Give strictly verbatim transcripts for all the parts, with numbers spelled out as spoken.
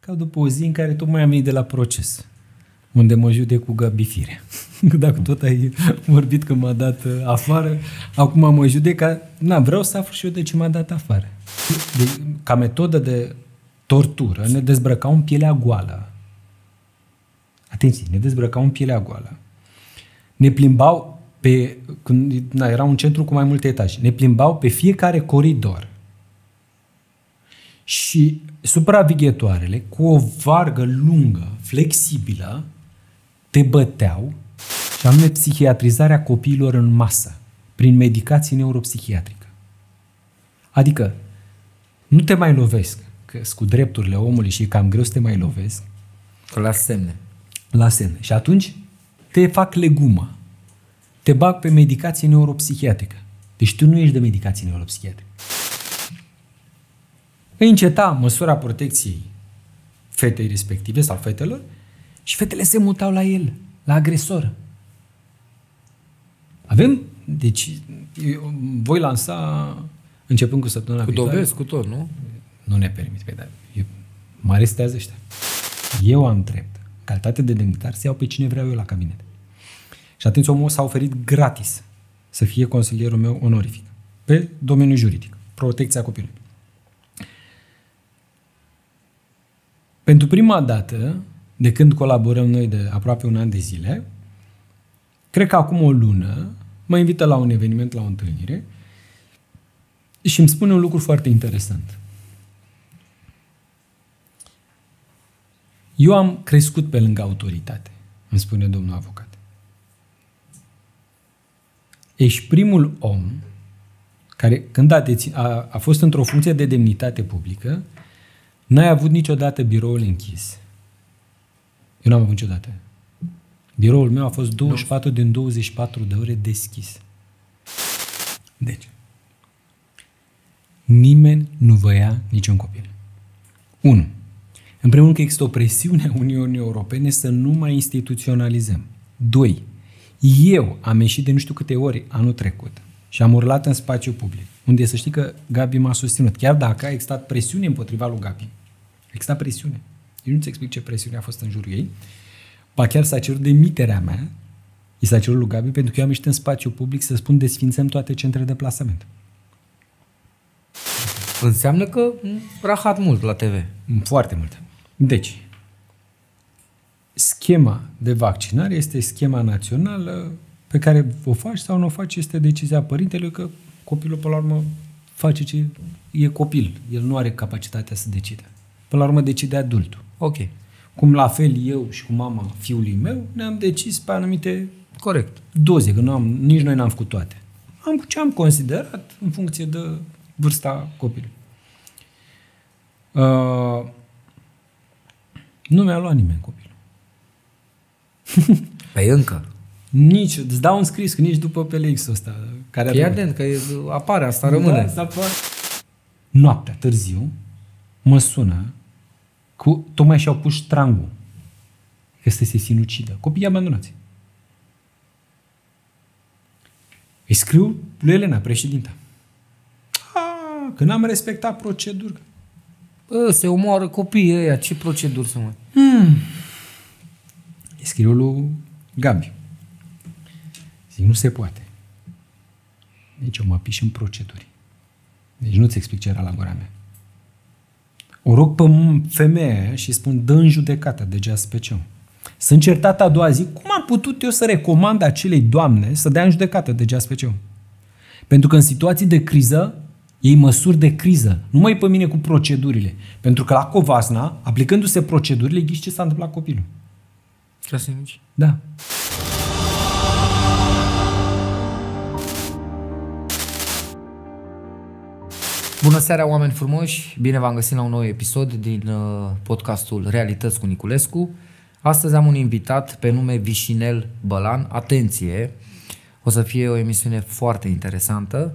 ca după o zi în care tocmai am venit de la proces, unde mă judec cu Gabi Firea. Dacă tot ai vorbit că m-a dat afară, acum mă judec ca... Na, vreau să aflu și eu de ce m-a dat afară. De, ca metodă de tortură, ne dezbrăcau în pielea goală. Atenție, ne dezbrăcau în pielea goală. Ne plimbau pe... Când, na, era un centru cu mai multe etaje. Ne plimbau pe fiecare coridor. Și supraveghetoarele, cu o vargă lungă, flexibilă, te băteau, și anume psihiatrizarea copiilor în masă, prin medicație neuropsihiatrică. Adică, nu te mai lovesc, că cu drepturile omului și e cam greu să te mai lovesc. Că la semne. La semne. Și atunci te fac legumă. Te bag pe medicație neuropsihiatrică. Deci tu nu ești de medicație neuropsihiatrică. Îi înceta măsura protecției fetei respective sau fetelor și fetele se mutau la el, la agresor. Avem, deci, eu voi lansa, începând cu săptămâna cu viitoare. Cu dovezi, cu tot, nu? Nu ne permit, pe dar eu, mă arestează ăștia. Eu am drept, calitate de demnitar, să iau pe cine vreau eu la cabinet. Și atunci omul s-a oferit gratis să fie consilierul meu onorific pe domeniul juridic, protecția copilului. Pentru prima dată, de când colaborăm noi de aproape un an de zile, cred că acum o lună, mă invită la un eveniment, la o întâlnire și îmi spune un lucru foarte interesant. Eu am crescut pe lângă autoritate, îmi spune domnul avocat. Ești primul om care, când a, dețin, a, a fost într-o funcție de demnitate publică, n-ai avut niciodată biroul închis. Eu n-am avut niciodată. Biroul meu a fost douăzeci și patru din douăzeci și patru de ore deschis. Deci, nimeni nu vă ia niciun copil. unu. În primul rând că există o presiune a Uniunii Europene să nu mai instituționalizăm. doi. Eu am ieșit de nu știu câte ori anul trecut și am urlat în spațiu public, unde să știi că Gabi m-a susținut. Chiar dacă a existat presiune împotriva lui Gabi. A existat presiune. Eu nu-ți explic ce presiune a fost în jurul ei. Ba chiar s-a cerut demiterea mea, i s-a cerut lui Gabi, pentru că eu am ieșit în spațiu public să spun desfințăm toate centrele de plasament. Înseamnă că rahat mult la T V. Foarte mult. Deci, schema de vaccinare este schema națională pe care o faci sau nu o faci, este decizia părintelui, că copilul, până la urmă, face ce e copil. El nu are capacitatea să decide. Până la urmă, decide adultul. Ok. Cum la fel eu și cu mama fiului meu ne-am decis pe anumite Corect. doze, că nu am, nici noi n-am făcut toate. Am ce am considerat în funcție de vârsta copilului. Uh, nu mi-a luat nimeni copilul. Păi încă. Nici, îți dau un scris, că nici după P L X-ul ăsta. Care Fii atent, că apare, asta rămâne. Da, apare. Noaptea, târziu, mă sună cu, tocmai și-au pus ștrangul că să se sinucidă. Copiii abandonați. Îi scriu lui Elena, președinta. Ah, că n-am respectat proceduri. Bă, se omoară copiii ăia, ce proceduri să mai... Hmm. Îi scriu lui Gabi. Zic, nu se poate. Deci eu mă piș în proceduri. Deci nu-ți explic ce era la gura mea. O rog pe femeia și spun, dă în judecată de G A S P C. Sunt certat a doua zi, cum am putut eu să recomand acelei doamne să dea în judecată de G A S P C? Pentru că în situații de criză, iei măsuri de criză. Nu mai pe mine cu procedurile. Pentru că la Covasna, aplicându-se procedurile, ghiși ce s-a întâmplat copilul. Crasinici. Da. Bună seara, oameni frumoși! Bine v-am găsit la un nou episod din uh, podcastul Realități cu Niculescu. Astăzi am un invitat pe nume Vișinel Bălan. Atenție! O să fie o emisiune foarte interesantă.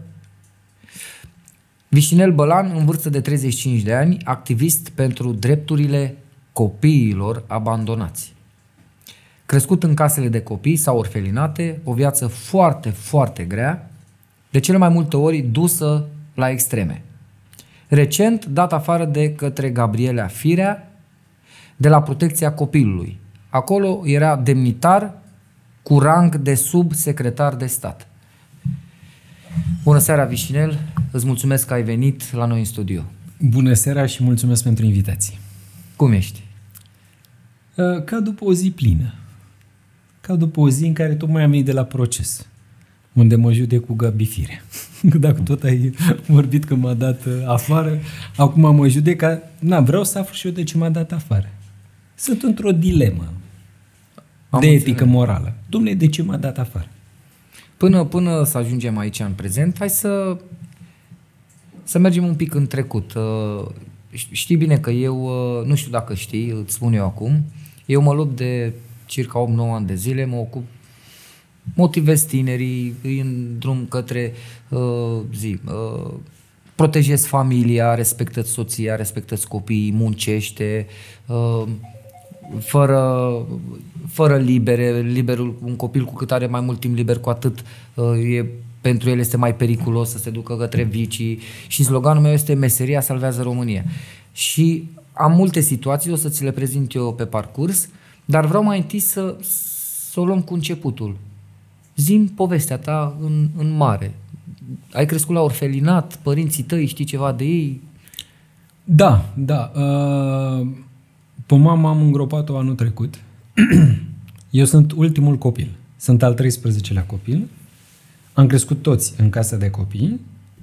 Vișinel Bălan, în vârstă de treizeci și cinci de ani, activist pentru drepturile copiilor abandonați. Crescut în casele de copii sau orfelinate, o viață foarte, foarte grea, de cele mai multe ori dusă la extreme. Recent dat afară de către Gabriela Firea de la protecția copilului. Acolo era demnitar cu rang de subsecretar de stat. Bună seara, Vișinel! Îți mulțumesc că ai venit la noi în studio. Bună seara și mulțumesc pentru invitație. Cum ești? Ca după o zi plină. Ca după o zi în care tocmai am venit de la proces, unde mă judec cu Gabi Firea. Dacă tot ai vorbit că m-a dat afară, acum mă judec că na, vreau să aflu și eu de ce m-a dat afară. Sunt într-o dilemă Am de înțeles. etică morală. Dom'le, de ce m-a dat afară? Până, până să ajungem aici în prezent, hai să, să mergem un pic în trecut. Știi bine că eu, nu știu dacă știi, îți spun eu acum, eu mă lupt de circa opt nouă ani de zile, mă ocup, motivez tinerii, îi în drum către uh, zi, uh, protejezi familia, respectă-ți soția, respectă-ți copiii, muncește, uh, fără, fără libere, liberul, un copil cu cât are mai mult timp liber, cu atât uh, e, pentru el este mai periculos să se ducă către vicii și sloganul meu este meseria salvează România. Și am multe situații, o să ți le prezint eu pe parcurs, dar vreau mai întâi să, să o luăm cu începutul. Zi-mi povestea ta în, în mare. Ai crescut la orfelinat, părinții tăi, știi ceva de ei? Da, da. Uh, pe mama am îngropat-o anul trecut. Eu sunt ultimul copil. Sunt al treisprezecelea copil. Am crescut toți în casa de copii.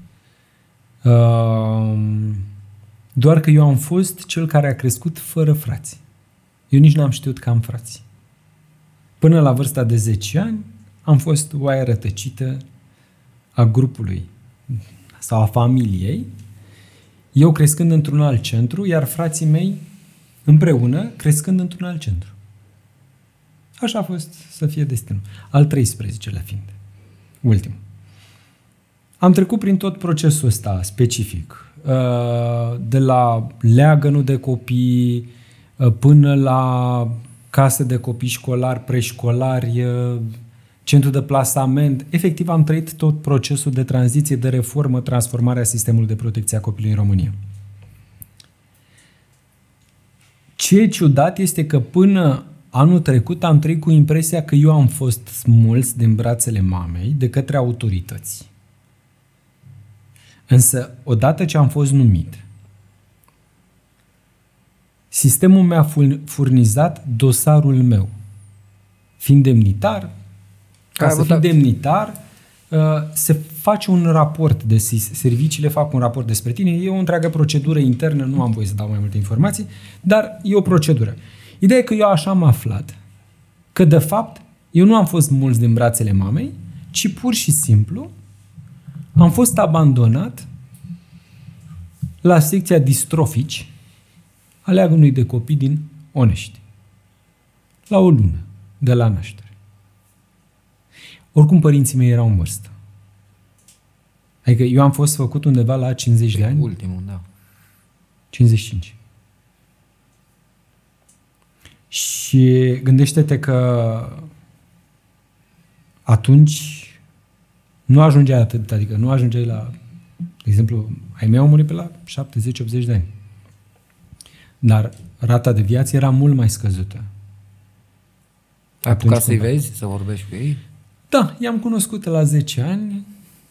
Uh, doar că eu am fost cel care a crescut fără frați. Eu nici n-am știut că am frați. Până la vârsta de zece ani am fost oaia rătăcită a grupului sau a familiei, eu crescând într-un alt centru, iar frații mei împreună crescând într-un alt centru. Așa a fost să fie destinul. Al treisprezecelea fiind. Ultimul. Am trecut prin tot procesul ăsta specific. De la leagănul de copii până la case de copii școlari, preșcolari, centru de plasament. Efectiv am trăit tot procesul de tranziție, de reformă, transformarea sistemului de protecție a copilului în România. Ce e ciudat este că până anul trecut am trăit cu impresia că eu am fost smuls din brațele mamei de către autorități. Însă, odată ce am fost numit, sistemul mi-a furnizat dosarul meu. Fiind demnitar, ca să fii demnitar, se face un raport de serviciile, fac un raport despre tine, e o întreagă procedură internă, nu am voie să dau mai multe informații, dar e o procedură. Ideea e că eu așa am aflat că, de fapt, eu nu am fost mulți din brațele mamei, ci pur și simplu am fost abandonat la secția distrofici a leagănului de copii din Onești. La o lună de la naștere. Oricum părinții mei erau în vârstă. Adică eu am fost făcut undeva la cincizeci de ani. Ultimul, da. cincizeci și cinci. Și gândește-te că atunci nu ajungeai atât, adică nu ajungeai la, de exemplu, ai mei au murit pe la șaptezeci optzeci de ani. Dar rata de viață era mult mai scăzută. Ai apucat să-i vezi, să vorbești cu ei? Da, i-am cunoscut la zece ani.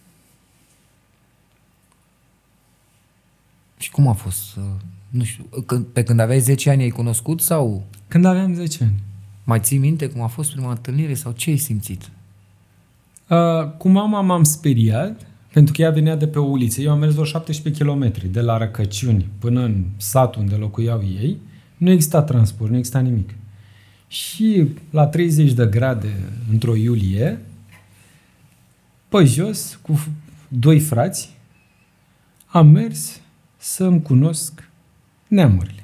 Și cum a fost? Nu știu, când, pe când aveai zece ani ai cunoscut sau? Când aveam zece ani. Mai ții minte cum a fost prima întâlnire sau ce ai simțit? Uh, cu mama m-am speriat, pentru că ea venea de pe o uliță. Eu am mers vreo șaptesprezece kilometri de la Răcăciuni până în satul unde locuiau ei. Nu exista transport, nu exista nimic. Și la treizeci de grade într-o iulie, pe jos, cu doi frați, am mers să-mi cunosc neamurile.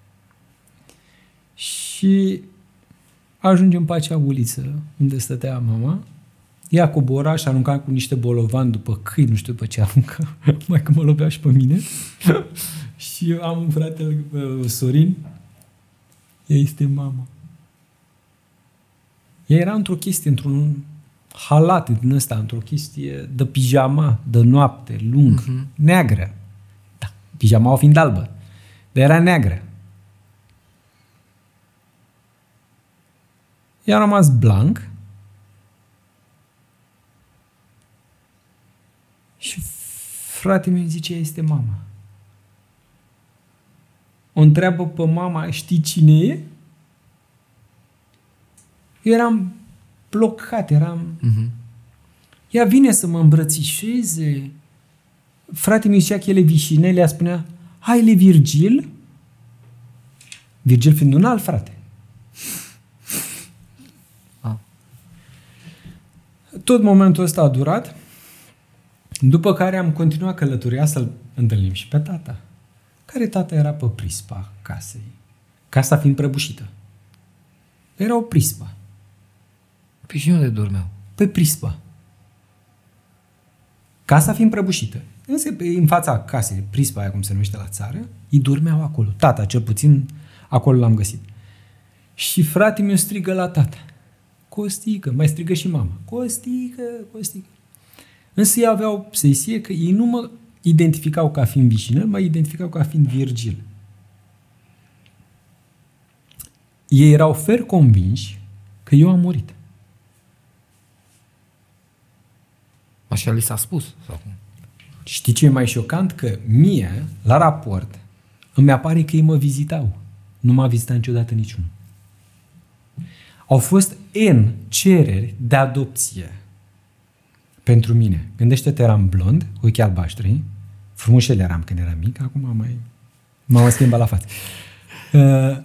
Și ajungem pe acea uliță unde stătea mama, ea cobora și arunca cu niște bolovani după câini, nu știu după ce arunca, mai că mă lovea și pe mine. Și eu am un frate, Sorin, ea este mama. Ea era într-o chestie, într-un halat din ăsta, într-o chestie de pijama, de noapte, lung, uh-huh. neagră. Da, pijama fiind albă, dar era neagră. I-a rămas blanc și fratele meu zice, este mama. O întreabă pe mama, știi cine e? Eu eram blocat, eram... Uh-huh. Ea vine să mă îmbrățișeze. Fratele meu zicea că ele Vișinele, ea spunea, hai, le Virgil? Virgil fiind un alt frate. Ah. Tot momentul ăsta a durat, după care am continuat călătoria să-l întâlnim și pe tata. Care tata era pe prispa casei. Casa fiind prăbușită. Era o prispă. Păi și unde dormeau? Pe prispă. Casa fiind prăbușită. Însă în fața casei, prispa aia cum se numește la țară, îi dormeau acolo. Tata, cel puțin, acolo l-am găsit. Și fratele meu strigă la tata. Costică, mai strigă și mama. Costică, Costică. Însă ei aveau obsesie că ei nu mă identificau ca fiind Vișinel, mă identificau ca fiind Virgil. Ei erau fer convinși că eu am murit. Așa li s-a spus? Sau cum? Știi ce e mai șocant? Că mie, la raport, îmi apare că ei mă vizitau. Nu m-a vizitat niciodată niciunul. Au fost N cereri de adopție pentru mine. Gândește-te, eram blond, cu ochii albaștri, frumușel eram când eram mic, acum mai, m-am schimbat la față. Uh,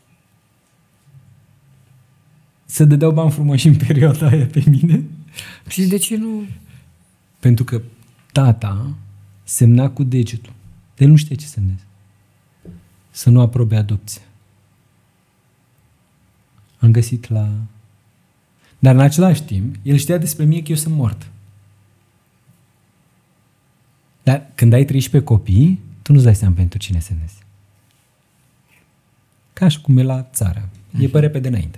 să dădeau bani frumoși în perioada aia pe mine. Și de ce nu... Pentru că tata semna cu degetul. El nu știe ce semneze. Să nu aprobe adopția. Am găsit la... Dar în același timp, el știa despre mine că eu sunt mort. Dar când ai treisprezece copii, tu nu-ți dai seama pentru cine semnezi. Ca și cum e la țară. E pe repede înainte.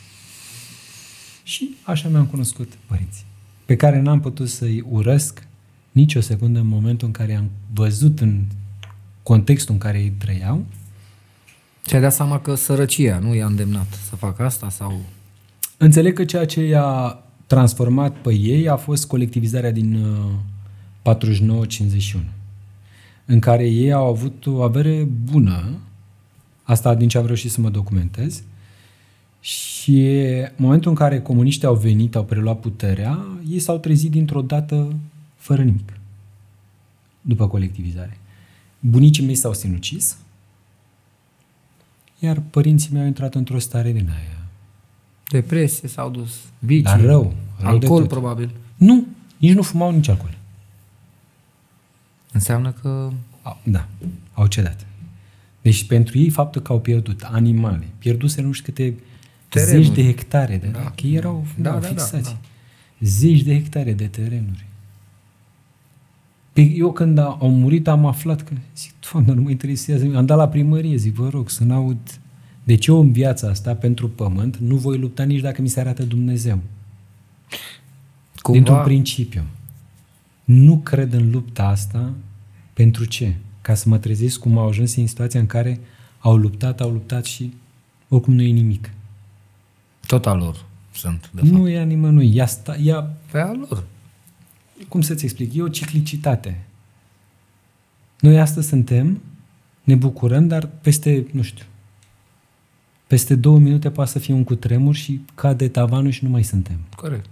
Și așa mi-am cunoscut părinții, pe care n-am putut să-i urăsc nici o secundă în momentul în care am văzut în contextul în care ei trăiau. Ți-ai dat seama că sărăcia nu i-a îndemnat să facă asta? Sau? Înțeleg că ceea ce i-a transformat pe ei a fost colectivizarea din uh, patruzeci și nouă cincizeci și unu, în care ei au avut o avere bună, asta din ce am reușit să mă documentez, și în momentul în care comuniștii au venit, au preluat puterea, ei s-au trezit dintr-o dată fără nimic, după colectivizare. Bunicii mei s-au sinucis, iar părinții mei au intrat într-o stare din aia. Depresie, s-au dus, vicii, Dar rău, rău alcool probabil. Nu, nici nu fumau nici alcool. Înseamnă că... Au, da, au cedat. Deci pentru ei faptul că au pierdut animale, pierduse nu știu câte terenuri. Zeci de hectare, de, da. Că ei erau da, da, da, fixați. Da, da. Zeci de hectare de terenuri. Pe eu când au murit am aflat că, zic, Doamne, nu mă interesează. Am dat la primărie, zic, vă rog, să n-aud. Deci eu în viața asta, pentru pământ, nu voi lupta nici dacă mi se arată Dumnezeu. Cumva... Dintr-un principiu. Nu cred în lupta asta. Pentru ce? Ca să mă trezesc cum au ajuns în situația în care au luptat, au luptat și oricum nu e nimic. Tot al lor sunt, de fapt. Nu e a nimănui. Ea sta, ea... Pe al lor. Cum să-ți explic? E o ciclicitate. Noi astăzi suntem, ne bucurăm, dar peste, nu știu, peste două minute poate să fie un cutremur și cade tavanul și nu mai suntem. Corect.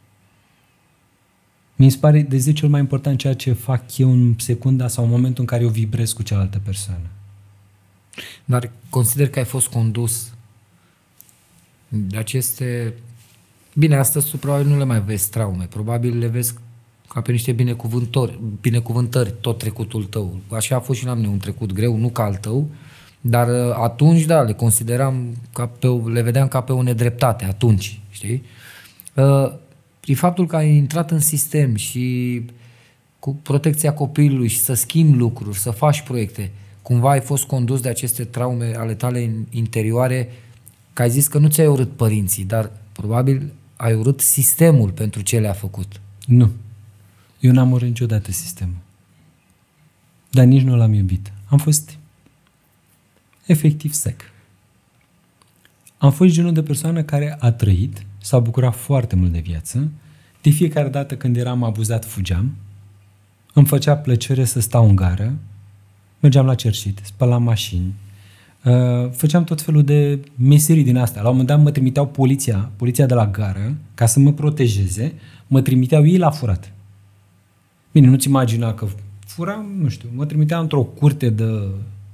Mi se pare de zece ori mai important ceea ce fac eu în secunda sau în momentul în care eu vibrez cu cealaltă persoană. Dar consider că ai fost condus de aceste... Bine, astăzi tu probabil nu le mai vezi traume, probabil le vezi ca pe niște binecuvântări, binecuvântări tot trecutul tău. Așa a fost și la mine un trecut greu, nu ca al tău, dar atunci, da, le consideram, ca pe, le vedeam ca pe o nedreptate atunci, știi? Uh, prin faptul că ai intrat în sistem și cu protecția copilului și să schimbi lucruri, să faci proiecte, cumva ai fost condus de aceste traume ale tale interioare, că ai zis că nu ți-ai urât părinții, dar probabil ai urât sistemul pentru ce le-a făcut. Nu. Eu n-am urât niciodată sistemul. Dar nici nu l-am iubit. Am fost efectiv sec. am fost genul de persoană care a trăit, s-a bucurat foarte mult de viață. De fiecare dată când eram abuzat, fugeam. Îmi făcea plăcere să stau în gară. Mergeam la cerșit, spălam mașini. Uh, făceam tot felul de meserii din astea. La un moment dat mă trimiteau poliția, poliția de la gară, ca să mă protejeze, mă trimiteau ei la furat. Bine, nu-ți imagina că furam, nu știu, mă trimiteau într-o curte de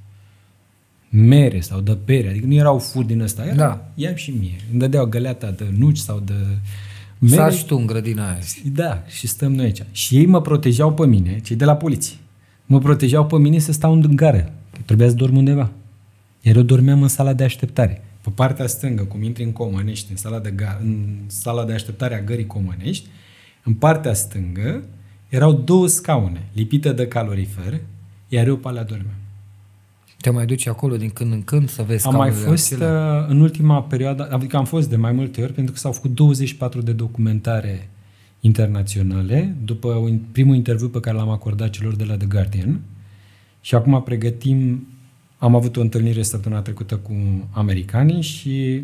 mere sau de pere, adică nu erau furi din ăsta, era, da. Ia și mie. Îmi dădeau găleata de nuci sau de mere. Sar și tu în grădina aia. Da, și stăm noi aici. Și ei mă protejau pe mine, cei de la poliție. Mă protejau pe mine să stau în gară, că trebuia să dorm undeva. Iar eu dormeam în sala de așteptare. Pe partea stângă, cum intri în Comănești, în sala de, ga- în sala de așteptare a gării Comănești, în partea stângă erau două scaune lipite de calorifer, iar eu pe alea dormeam. Te mai duci acolo din când în când să vezi Am mai scaunele fost acelea? în ultima perioadă, adică am fost de mai multe ori, pentru că s-au făcut douăzeci și patru de documentare internaționale, după primul interviu pe care l-am acordat celor de la The Guardian. Și acum pregătim, am avut o întâlnire săptămâna trecută cu americanii și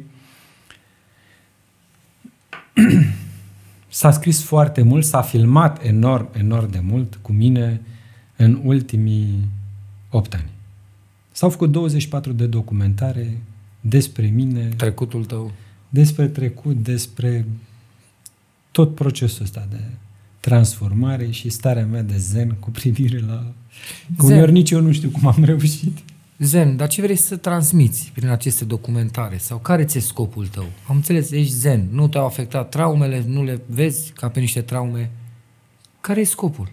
s-a scris foarte mult, s-a filmat enorm, enorm de mult cu mine în ultimii opt ani. S-au făcut douăzeci și patru de documentare despre mine, Trecutul tău. despre trecut, despre tot procesul ăsta de transformare și starea mea de zen cu privire la... Că uneori nici eu nu știu cum am reușit. Zen, dar ce vrei să transmiți prin aceste documentare? Sau care ți-e scopul tău? Am înțeles, ești zen, nu te-au afectat traumele, nu le vezi ca pe niște traume. Care e scopul?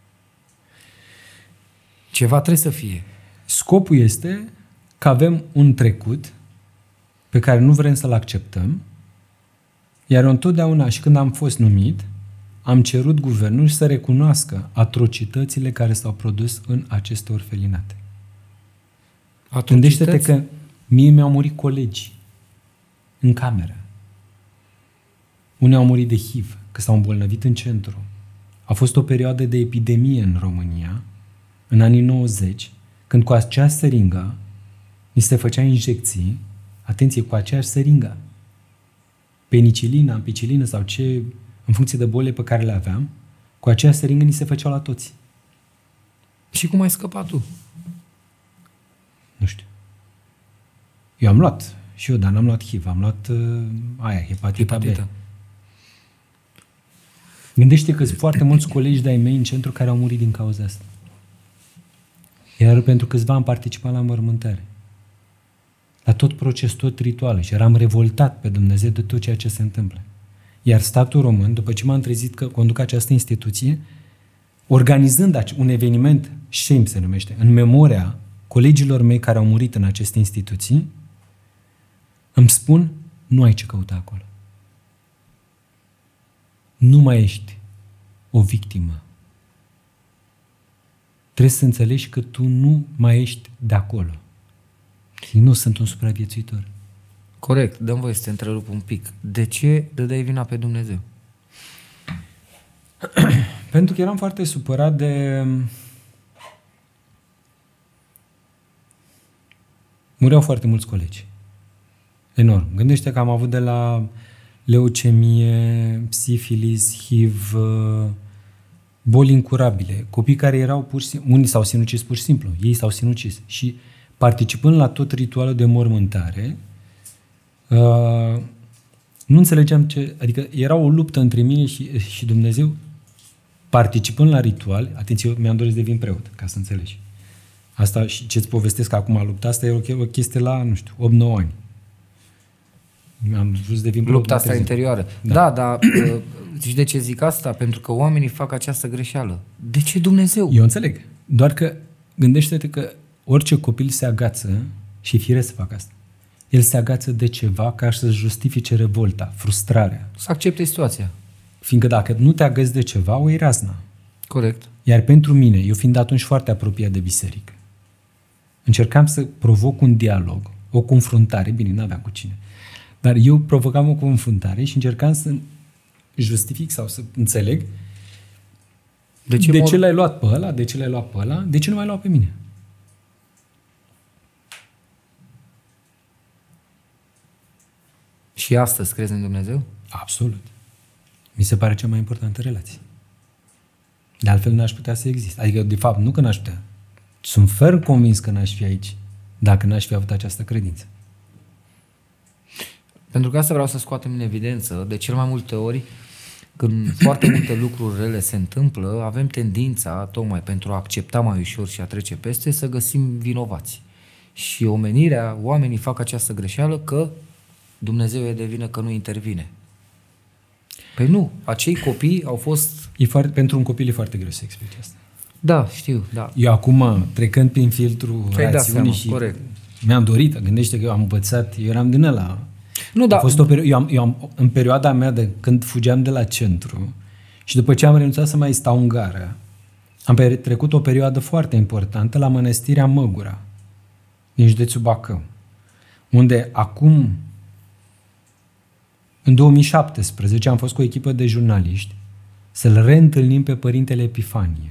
Ceva trebuie să fie. Scopul este că avem un trecut pe care nu vrem să-l acceptăm, iar eu întotdeauna, și când am fost numit, am cerut guvernul să recunoască atrocitățile care s-au produs în aceste orfelinate. Gândește-te că mie mi-au murit colegi în cameră. Unii au murit de H I V, că s-au îmbolnăvit în centru. A fost o perioadă de epidemie în România, în anii nouăzeci, când cu acea seringă ni se făcea injecții, atenție, cu aceeași seringă, penicilina, ampicilină sau ce, în funcție de bolile pe care le aveam, cu aceeași seringă ni se făceau la toți. Și cum ai scăpat tu? Nu știu. Eu am luat și eu, dar n-am luat H I V, am luat uh, aia, hepatita, hepatita B. Gândește că sunt foarte mulți colegi de-ai mei în centru care au murit din cauza asta. Iar pentru câțiva am participat la înmormântare. La tot proces, tot ritual. Și eram revoltat pe Dumnezeu de tot ceea ce se întâmplă. Iar statul român, după ce m-am trezit că conduc această instituție, organizând un eveniment, shame se numește, în memoria colegilor mei care au murit în aceste instituții, îmi spun, nu ai ce căuta acolo. Nu mai ești o victimă. Trebuie să înțelegi că tu nu mai ești de acolo. Și nu sunt un supraviețuitor. Corect, dăm voie să te întrerup un pic. De ce dădeai vina pe Dumnezeu? Pentru că eram foarte supărat de... Mureau foarte mulți colegi. Enorm. Gândește că am avut de la leucemie, sifilis, H I V, boli incurabile. Copii care erau pur și simplu... Unii s-au sinucis pur și simplu. Ei s-au sinucis. Și participând la tot ritualul de mormântare, uh, nu înțelegeam ce... Adică era o luptă între mine și, și Dumnezeu. Participând la ritual, atenție, eu mi-am dorit să devin preot, ca să înțelegi. Asta și ce-ți povestesc acum, lupta asta e o chestie la, nu știu, opt nouă ani. Am vrut să devin preot. Lupta asta interioară. Da, da, dar știi de ce zic asta? Pentru că oamenii fac această greșeală. De ce Dumnezeu? Eu înțeleg. Doar că gândește-te că orice copil se agață și fire să facă asta. El se agață de ceva ca să-și justifice revolta, frustrarea. Să accepte situația. Fiindcă dacă nu te agăți de ceva, o iei razna. Corect. Iar pentru mine, eu fiind atunci foarte apropiat de biserică, încercam să provoc un dialog, o confruntare, bine, n-aveam cu cine, dar eu provocam o confruntare și încercam să justific sau să înțeleg de ce, de mor... ce l-ai luat pe ăla, de ce l-ai luat pe ăla, de ce nu m-ai luat pe mine. Și astăzi crezi în Dumnezeu? Absolut. Mi se pare cea mai importantă relație. De altfel n-aș putea să exist. Adică, de fapt, nu că n-aș putea. Sunt ferm convins că n-aș fi aici dacă n-aș fi avut această credință. Pentru că asta vreau să scoatem în evidență. De cel mai multe ori, când foarte multe lucruri rele se întâmplă, avem tendința, tocmai pentru a accepta mai ușor și a trece peste, să găsim vinovați. Și omenirea, oamenii fac această greșeală că Dumnezeu e de vină că nu intervine. Păi nu, acei copii au fost... E foarte, pentru un copil e foarte greu să explici asta. Da, știu, da. Eu acum, trecând prin filtrul rațiunii și corect. mi-am dorit, gândește că eu am învățat, eu eram din ăla. Nu, da. A fost o perio- eu am, eu am, în perioada mea de când fugeam de la centru și după ce am renunțat să mai stau în gară, am trecut o perioadă foarte importantă la Mănăstirea Măgura, din județul Bacău, unde acum, în două mii șaptesprezece, am fost cu o echipă de jurnaliști să-l reîntâlnim pe Părintele Epifanie,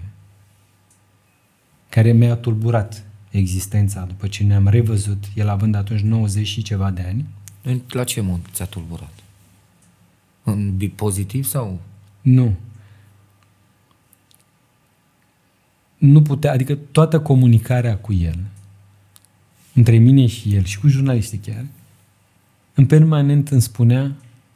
care mi-a tulburat existența după ce ne-am revăzut, el având atunci nouăzeci și ceva de ani. La ce mod ți-a tulburat? În pozitiv sau? Nu. Nu putea, adică toată comunicarea cu el, între mine și el și cu jurnaliștii chiar, în permanent îmi spunea: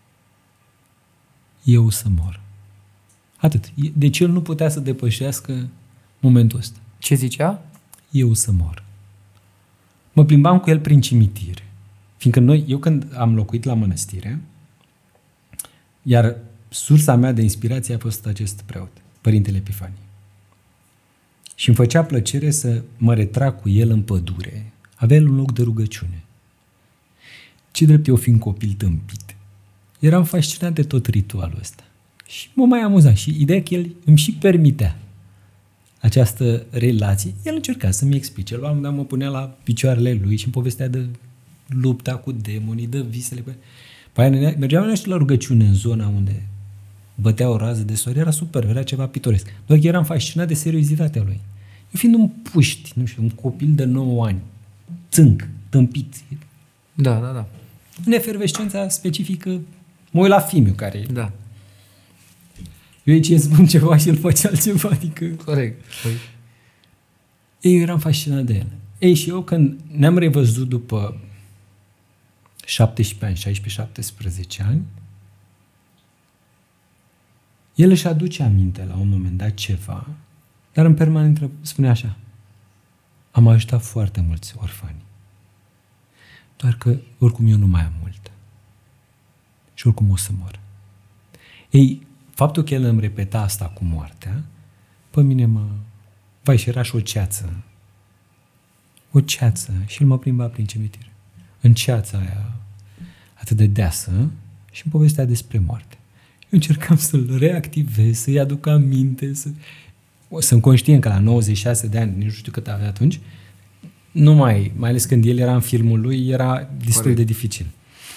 eu o să mor. Atât. Deci el nu putea să depășească momentul ăsta. Ce zicea? Eu o să mor. Mă plimbam cu el prin cimitir. Fiindcă noi, eu când am locuit la mănăstire, iar sursa mea de inspirație a fost acest preot, Părintele Epifanie. Și îmi făcea plăcere să mă retrag cu el în pădure. Avea el un loc de rugăciune. Ce drept eu fiind copil tâmpit. Eram fascinat de tot ritualul ăsta. Și mă mai amuzam. Și ideea că el îmi și permitea această relație. El încerca să-mi explice. La un moment dat mă punea la picioarele lui și îmi povestea de lupta cu demonii, de visele. Păi mergeam noi la rugăciune în zona unde bătea o rază de soare. Era super, era ceva pitoresc. Doar că eram fascinat de seriozitatea lui. Eu fiind un puști, nu știu, un copil de nouă ani, țânc, tâmpit. Da, da, da. În efervescența specifică, mă uit la Fimiu, care... Da. Eu aici îi spun ceva și el face altceva, adică... Corect. Păi. Eu eram fascinat de el. Ei, și eu când ne-am revăzut după șaptesprezece ani, șaisprezece șaptesprezece ani, el își aduce aminte la un moment dat ceva, dar în permanent spune așa: am ajutat foarte mulți orfani. Doar că oricum eu nu mai am mult. Și oricum o să mor. Ei, faptul că el îmi repeta asta cu moartea, pe mine mă... Vai, și era și o ceață. O ceață. Și el mă plimba prin cimitir. În ceața aia atât de deasă și îmi povestea despre moarte. Eu încercam să-l reactivez, să-i aduc aminte, să... Sunt conștient că la nouăzeci și șase de ani, nici nu știu cât avea atunci, nu mai, mai ales când el era în filmul lui, era destul Corect. de dificil.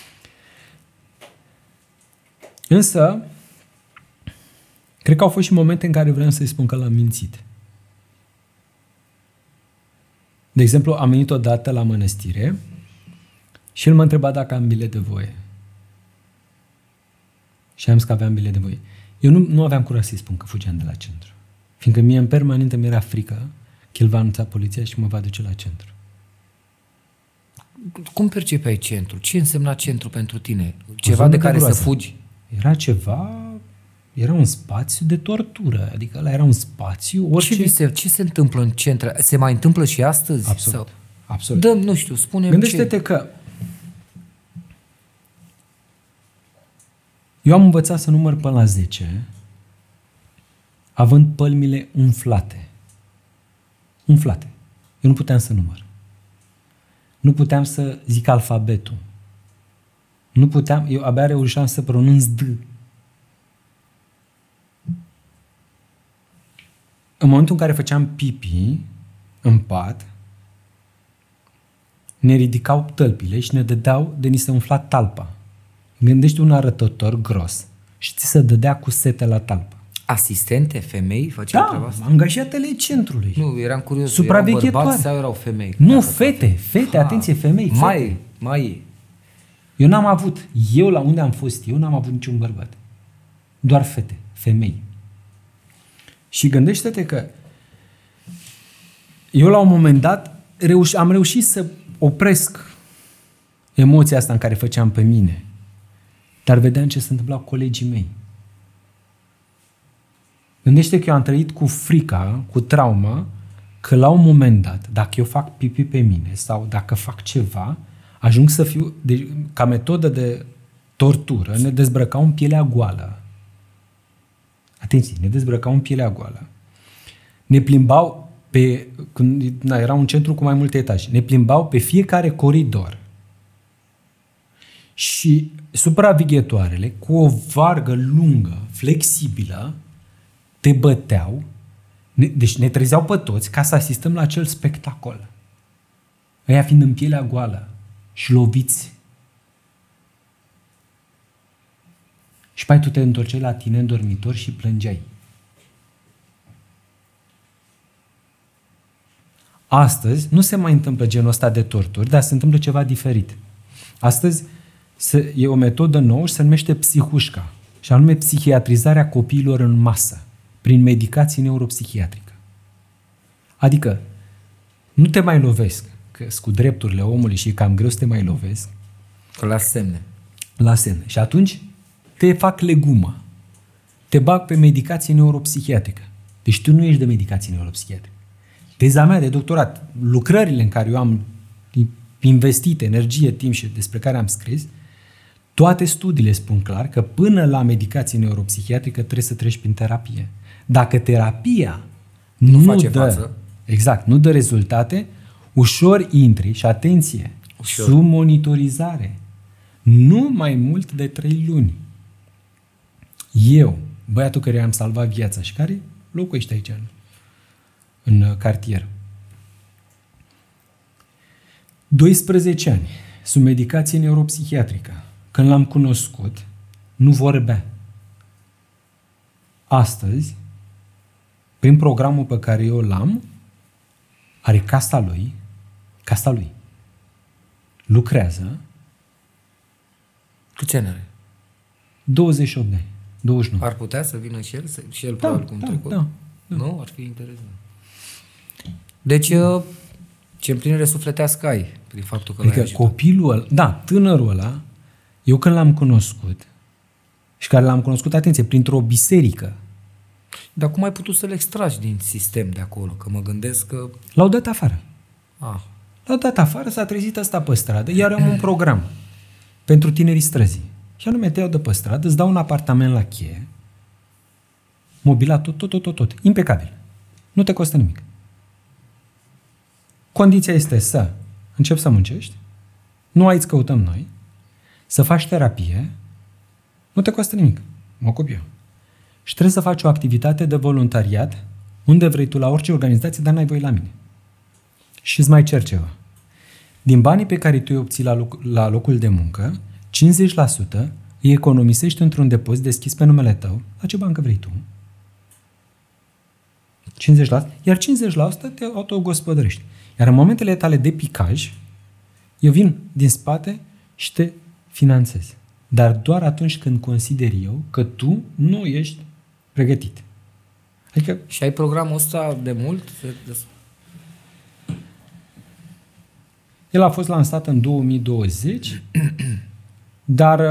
Însă, cred că au fost și momente în care vreau să-i spun că l-am mințit. De exemplu, am venit odată la mănăstire și el m-a întrebat dacă am bilet de voie. Și am zis că aveam bilet de voie. Eu nu, nu aveam curaj să-i spun că fugeam de la centru. Fiindcă mie în permanent îmi era frică că el va anunța poliția și mă va duce la centru. Cum percepeai centru? Ce însemna centru pentru tine? Ceva de care să fugi? Era ceva... Era un spațiu de tortură. Adică ăla era un spațiu... Orice... Ce, se, ce se întâmplă în centru? Se mai întâmplă și astăzi? Absolut. Sau... Absolut. Dă, nu știu, spune-mi Gândește-te ce... că eu am învățat să număr până la zece având pălmile umflate. Umflate. Eu nu puteam să număr. Nu puteam să zic alfabetul. Nu puteam, eu abia reușeam să pronunț D. În momentul în care făceam pipi în pat, ne ridicau tălpile și ne dădeau de ni se umfla talpa. Gândește un arătător gros și ți se dădea cu sete la talpă. Asistente, femei făceau da, treaba asta? angajatele centrului. Nu, eram curios. Supraveghetoare. Erau bărbați sau erau femei? Nu, fete, fete, ha, atenție, femei. Mai, fete. mai. Eu n-am avut, eu la unde am fost eu, n-am avut niciun bărbat. Doar fete, femei. Și gândește-te că eu la un moment dat reuș- am reușit să opresc emoția asta în care făceam pe mine. Dar vedeam ce se întâmpla cu colegii mei. Gândește că eu am trăit cu frica, cu trauma, că la un moment dat, dacă eu fac pipi pe mine sau dacă fac ceva, ajung să fiu, de, ca metodă de tortură, ne dezbrăcau în pielea goală. Atenție, ne dezbrăcau în pielea goală. Ne plimbau pe, când na, era un centru cu mai multe etaje, ne plimbau pe fiecare coridor. Și supraveghetoarele, cu o vargă lungă, flexibilă, te băteau, ne, deci ne trezeau pe toți ca să asistăm la acel spectacol. Ăia fiind în pielea goală și loviți. Și pe aia tu te întorceai la tine în dormitor și plângeai. Astăzi nu se mai întâmplă genul ăsta de torturi, dar se întâmplă ceva diferit. Astăzi se, e o metodă nouă și se numește psihușca, și anume psihiatrizarea copiilor în masă, prin medicație neuropsihiatrică. Adică nu te mai lovesc, că cu drepturile omului și e cam greu să te mai lovesc. Că la semne. La semne. Și atunci te fac legumă. Te bag pe medicație neuropsihiatrică. Deci tu nu ești de medicație neuropsihiatrică. Teza mea de doctorat, lucrările în care eu am investit energie, timp și despre care am scris, toate studiile spun clar că până la medicație neuropsihiatrică trebuie să treci prin terapie. Dacă terapia nu, nu face dă, față, exact, nu dă rezultate, ușor intri și atenție, ușor. Sub monitorizare. Nu mai mult de trei luni. Eu, băiatul care am salvat viața și care locuiește aici în, în cartier, doisprezece ani, sub medicație neuropsihiatrică. Când l-am cunoscut, nu vorbea. Astăzi, prin programul pe care eu l-am, are casa lui, casa lui, lucrează. Câți ani are? douăzeci și opt de ani, douăzeci și nouă. Ar putea să vină și el? Să, și el da, probabil cum da, trecut? Da, da. Nu? Ar fi interesant. Deci, da. Ce împlinire sufletească ai prin faptul că adică l-ai ajutat? Copilul ăla, da, tânărul ăla, eu când l-am cunoscut, și care l-am cunoscut, atenție, printr-o biserică. Dar cum ai putut să-l extragi din sistem de acolo? Că mă gândesc că... L-au dat afară. Ah. L-au dat afară, s-a trezit ăsta pe stradă, iar am un program pentru tinerii străzii. Și anume te iau de pe stradă, îți dau un apartament la cheie, mobilat tot, tot, tot, tot, tot, impecabil. Nu te costă nimic. Condiția este să începi să muncești, nu aici căutăm noi, să faci terapie, nu te costă nimic, mă ocup eu. Și trebuie să faci o activitate de voluntariat unde vrei tu, la orice organizație, dar n-ai voie la mine. Și îți mai cer ceva. Din banii pe care tu îi obții la, loc, la locul de muncă, cincizeci la sută îi economisești într-un depozit deschis pe numele tău, la ce bancă vrei tu. cincizeci la sută, iar cincizeci la sută te autogospodărești. Iar în momentele tale de picaj, eu vin din spate și te finanțez. Dar doar atunci când consider eu că tu nu ești pregătit. Adică... Și ai programul ăsta de mult? El a fost lansat în două mii douăzeci, dar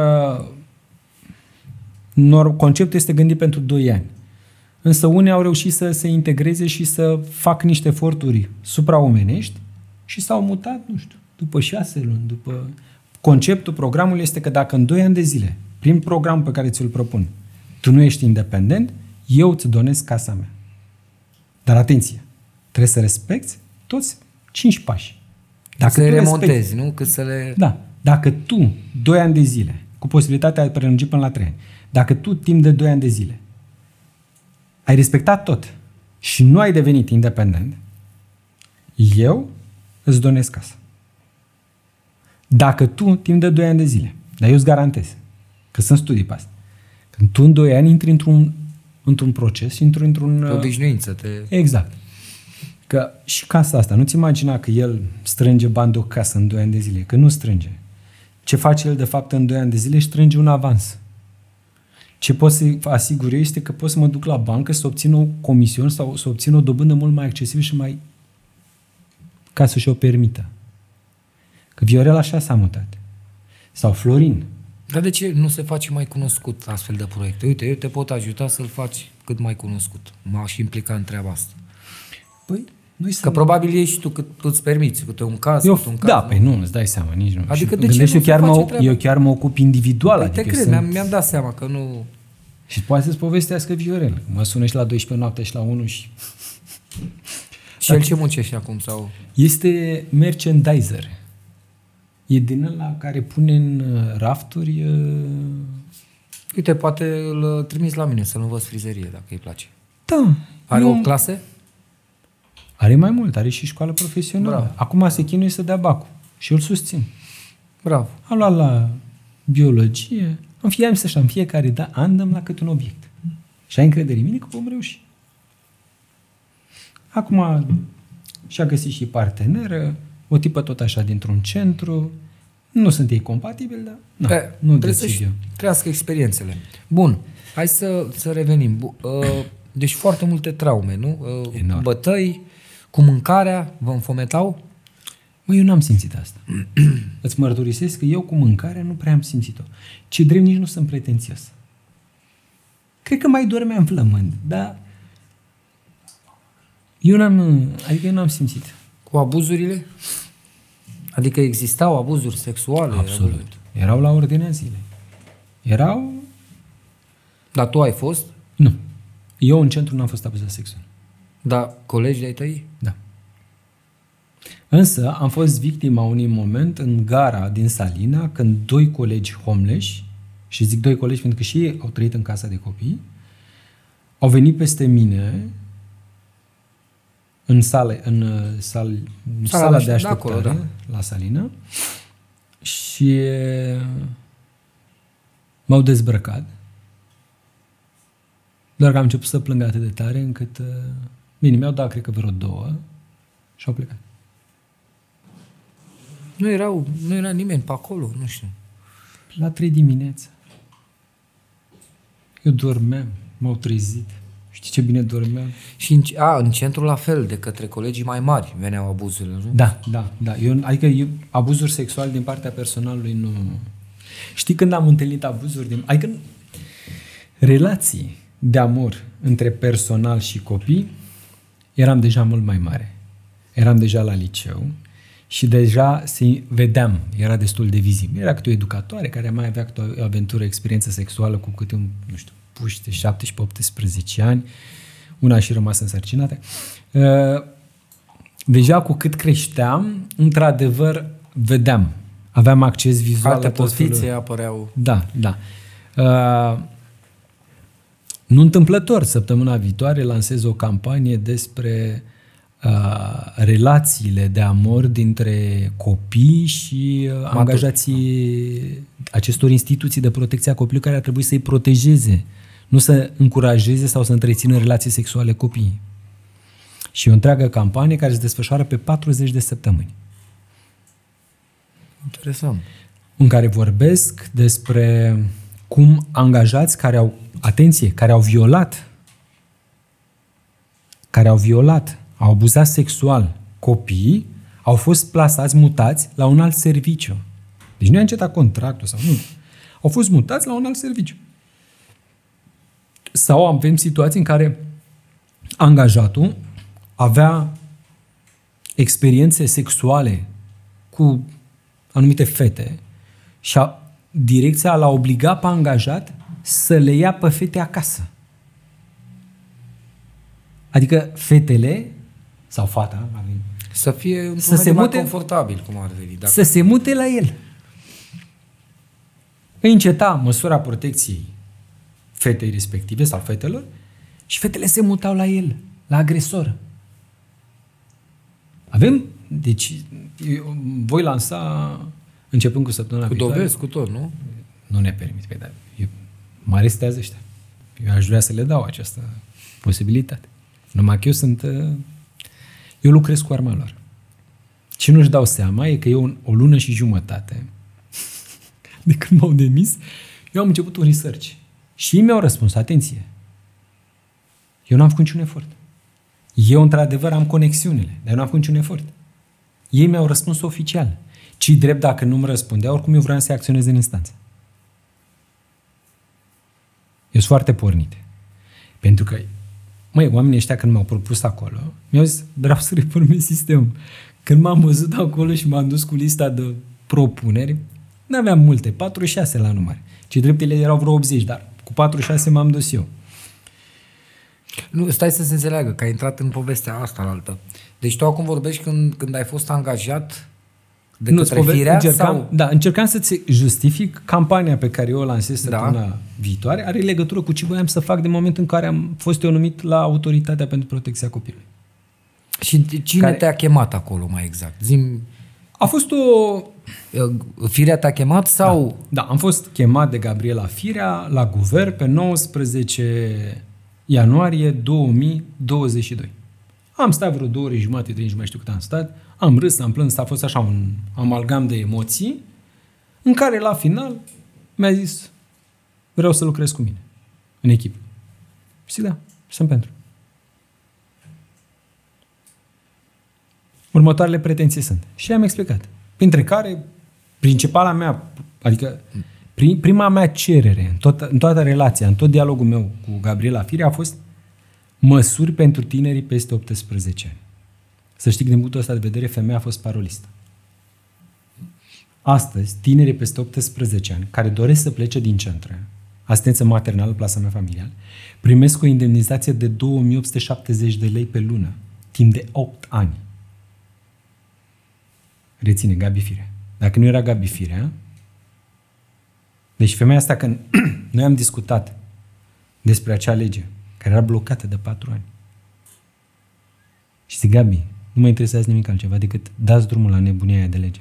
uh, conceptul este gândit pentru doi ani. Însă unii au reușit să se integreze și să facă niște eforturi supraomenești și s-au mutat, nu știu, după șase luni, după... Conceptul programului este că dacă în doi ani de zile, prin programul pe care ți-l propun, tu nu ești independent, eu îți donez casa mea. Dar atenție, trebuie să respecti toți cinci pași. Dacă să le remontezi, respecti, nu? Cât să le... Da. Dacă tu, doi ani de zile, cu posibilitatea de a prelungi până la trei ani, dacă tu, timp de doi ani de zile, ai respectat tot și nu ai devenit independent, eu îți donez casa. Dacă tu, timp de doi ani de zile, dar eu îți garantez că sunt studii pe asta, când tu în doi ani intri într-un, într-un proces și intri într-un... O obișnuință. Te... Exact. Că și casa asta, nu-ți imagina că el strânge bani de o casă în doi ani de zile, că nu strânge. Ce face el de fapt în doi ani de zile? Își strânge un avans. Ce pot să asigur eu este că pot să mă duc la bancă să obțin o comision sau să obțin o dobândă mult mai accesibilă și mai ca să-și o permită. Că Viorel așa s-a mutat. Sau Florin. Dar de ce nu se face mai cunoscut astfel de proiecte? Uite, eu te pot ajuta să-l faci cât mai cunoscut. M-aș implica în treaba asta. Păi, nu-i Că probabil ești și tu cât îți permiți, câte un caz, eu, câte un caz. Da, nu? păi nu, îți dai seama, nici nu. Adică și de ce nu nu chiar se face mă, treaba? eu chiar mă ocup individual. Păi adică te cred, sunt... mi-am, mi-am dat seama că nu... Și poate să-ți povestească Viorel. Mă sună și la douăsprezece noaptea și la unu și... Și el ce muncește acum? Sau? Este merchandiser. E din ăla care pune în rafturi... Uite, poate îl trimiți la mine să-l învăț frizerie, dacă îi place. Da. Are eu... o clase? Are mai mult, are și școală profesională. Bravo. Acum se chinuie să dea bacul. Și eu îl susțin. Bravo. A luat la biologie. În fie, să așa, în fiecare da, an dăm la cât un obiect. Și ai încredere în mine că vom reuși. Acum și-a găsit și parteneră, o tipă tot așa dintr-un centru. Nu sunt ei compatibili, dar na, Pe, nu trebuie decid eu. să crească experiențele. Bun, hai să, să revenim. Bu- uh, deci foarte multe traume, nu? Uh, Enorm. Bătăi, cu mâncarea, vă înfometau? Mă, eu n-am simțit asta. Îți mărturisesc că eu cu mâncarea nu prea am simțit-o. Ce drept nici nu sunt pretențios. Cred că mai dormeam flămând, dar eu n-am, adică eu n-am simțit. Cu abuzurile? Adică existau abuzuri sexuale? Absolut. Abuzuri. Erau la ordinea zilei. Erau... Dar tu ai fost? Nu. Eu în centru n-am fost abuzat sexual. Dar colegi de-ai tăi? Da. Însă am fost victima unui moment în gara din Salina, când doi colegi homeless, și zic doi colegi pentru că și ei au trăit în casa de copii, au venit peste mine în sală, în sal, în Sala sala de de așteptare, acolo, da. la Salina, și m-au dezbrăcat. Doar că am început să plâng atât de tare încât, bine, mi-au dat, cred că vreo două și au plecat. Nu erau, nu era nimeni pe acolo, nu știu. La trei dimineața. Eu dormeam, m-au trezit. Știi ce bine dormeam? Și în, a, în centru la fel, de către colegii mai mari veneau abuzurile, nu? Da, da, da. Eu, adică eu, abuzuri sexuale din partea personalului nu... Știi când am întâlnit abuzuri din... Adică relații de amor între personal și copii, eram deja mult mai mare. Eram deja la liceu și deja se vedeam, era destul de vizibil. Era câte o educatoare care mai avea câte o aventură, experiență sexuală cu câte un, nu știu, puște șaptesprezece optsprezece ani, una și rămas însărcinată. Deja cu cât creșteam, într-adevăr, vedeam. Aveam acces vizual. Alte la tot postițe felul. apăreau. Da, da. Uh, nu întâmplător, săptămâna viitoare lansez o campanie despre uh, relațiile de amor dintre copii și uh, angajații acestor instituții de protecție a copilului care ar trebui să-i protejeze, nu să încurajeze sau să întrețină relații sexuale copiii. Și o întreagă campanie care se desfășoară pe patruzeci de săptămâni. Interesant. În care vorbesc despre cum angajați care au, atenție, care au violat, care au violat, au abuzat sexual copiii, au fost plasați, mutați la un alt serviciu. Deci nu i-a încetat contractul sau nu. Au fost mutați la un alt serviciu. Sau avem situații în care angajatul avea experiențe sexuale cu anumite fete și a, direcția l-a obligat pe angajat să le ia pe fete acasă. Adică fetele sau fata să fie într-un să se mediu mute, mai confortabil, cum ar veni. Dacă... Să se mute la el. Îi înceta măsura protecției fetei respective sau fetelor și fetele se mutau la el, la agresor. Avem, deci, eu voi lansa începând cu săptămâna cu viitoare. dovezi, cu tot, nu? Nu ne permit, pe dar eu, mă arestează ăștia. Eu aș vrea să le dau această posibilitate. Numai că eu sunt... Eu lucrez cu arma lor. Ce nu-și dau seama e că eu o lună și jumătate de când m-au demis, eu am început un research. Și ei mi-au răspuns, atenție, eu n-am făcut niciun efort. Eu, într-adevăr, am conexiunile, dar eu n-am făcut niciun efort. Ei mi-au răspuns oficial. Ci drept, dacă nu-mi răspundea, oricum eu vreau să acționez în instanță. Eu sunt foarte pornite. Pentru că, măi, oamenii ăștia când m-au propus acolo, mi-au zis, vreau să reformez sistemul. Când m-am văzut acolo și m-am dus cu lista de propuneri, n-aveam multe, patruzeci și șase la număr. Ci drept, ele erau vreo optzeci, dar cu patruzeci și șase m-am dus eu. Nu, stai să se înțeleagă că ai intrat în povestea asta la altă. Deci tu acum vorbești când, când ai fost angajat de nu, către Firea? Încercam, sau? Da, încercam să-ți justific campania pe care eu o lansez săptămâna da. viitoare, are legătură cu ce voiam să fac de moment în care am fost eu numit la Autoritatea pentru Protecția Copilului. Și cine care... te-a chemat acolo mai exact? Zim... A fost o... Firea te-a chemat sau... Da, da, am fost chemat de Gabriela Firea la guvern pe nouăsprezece ianuarie două mii douăzeci și doi. Am stat vreo două ore jumate, trei, nu mai știu cât am stat, am râs, am plâns, a fost așa un amalgam de emoții, în care la final mi-a zis, vreau să lucrez cu mine, în echipă. Și da, sunt pentru. Următoarele pretenții sunt. Și am explicat. Printre care, principala mea, adică prima mea cerere în, tot, în toată relația, în tot dialogul meu cu Gabriela Firea a fost măsuri pentru tinerii peste optsprezece ani. Să știi că din punctul ăsta de vedere, femeia a fost parolistă. Astăzi, tinerii peste optsprezece ani, care doresc să plece din centre, asistență maternală, plasament familial, primesc o indemnizație de două mii opt sute șaptezeci de lei pe lună, timp de opt ani. Reține, Gabi Firea. Dacă nu era Gabi Firea, deci femeia asta, când noi am discutat despre acea lege, care era blocată de patru ani, și zic, Gabi, nu mă interesează nimic altceva decât dați drumul la nebunia aia de lege.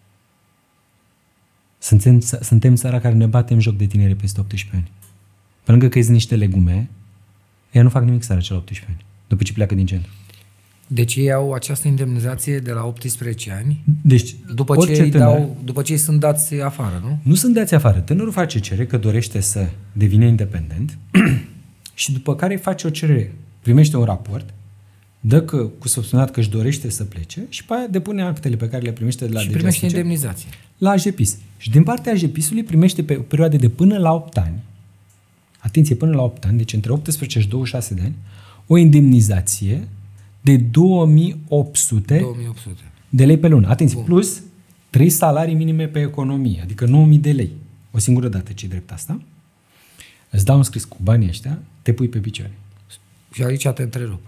Suntem, suntem țara care ne batem joc de tineri peste optsprezece ani. Pe lângă că sunt niște legume, ei nu fac nimic sărăci la optsprezece ani, după ce pleacă din centru. Deci ei au această indemnizație de la optsprezece ani, deci, după ce, îi dau, după ce îi sunt dați afară, nu? Nu sunt dați afară. Tânărul face cerere că dorește să devină independent și după care face o cerere, primește un raport, dă că, cu subsemnat că își dorește să plece și pe aia depune actele pe care le primește de la și D G S C primește indemnizație. La A J P I S. Și din partea A J P I S-ului primește pe o perioadă de până la opt ani, atenție, până la opt ani, deci între optsprezece și douăzeci și șase de ani, o indemnizație de două mii opt sute de lei pe lună. Atenție, Bun. Plus trei salarii minime pe economie, adică nouă mii de lei. O singură dată, ce drept asta. Îți dau un scris cu banii ăștia, te pui pe picioare. Și aici te întrerup.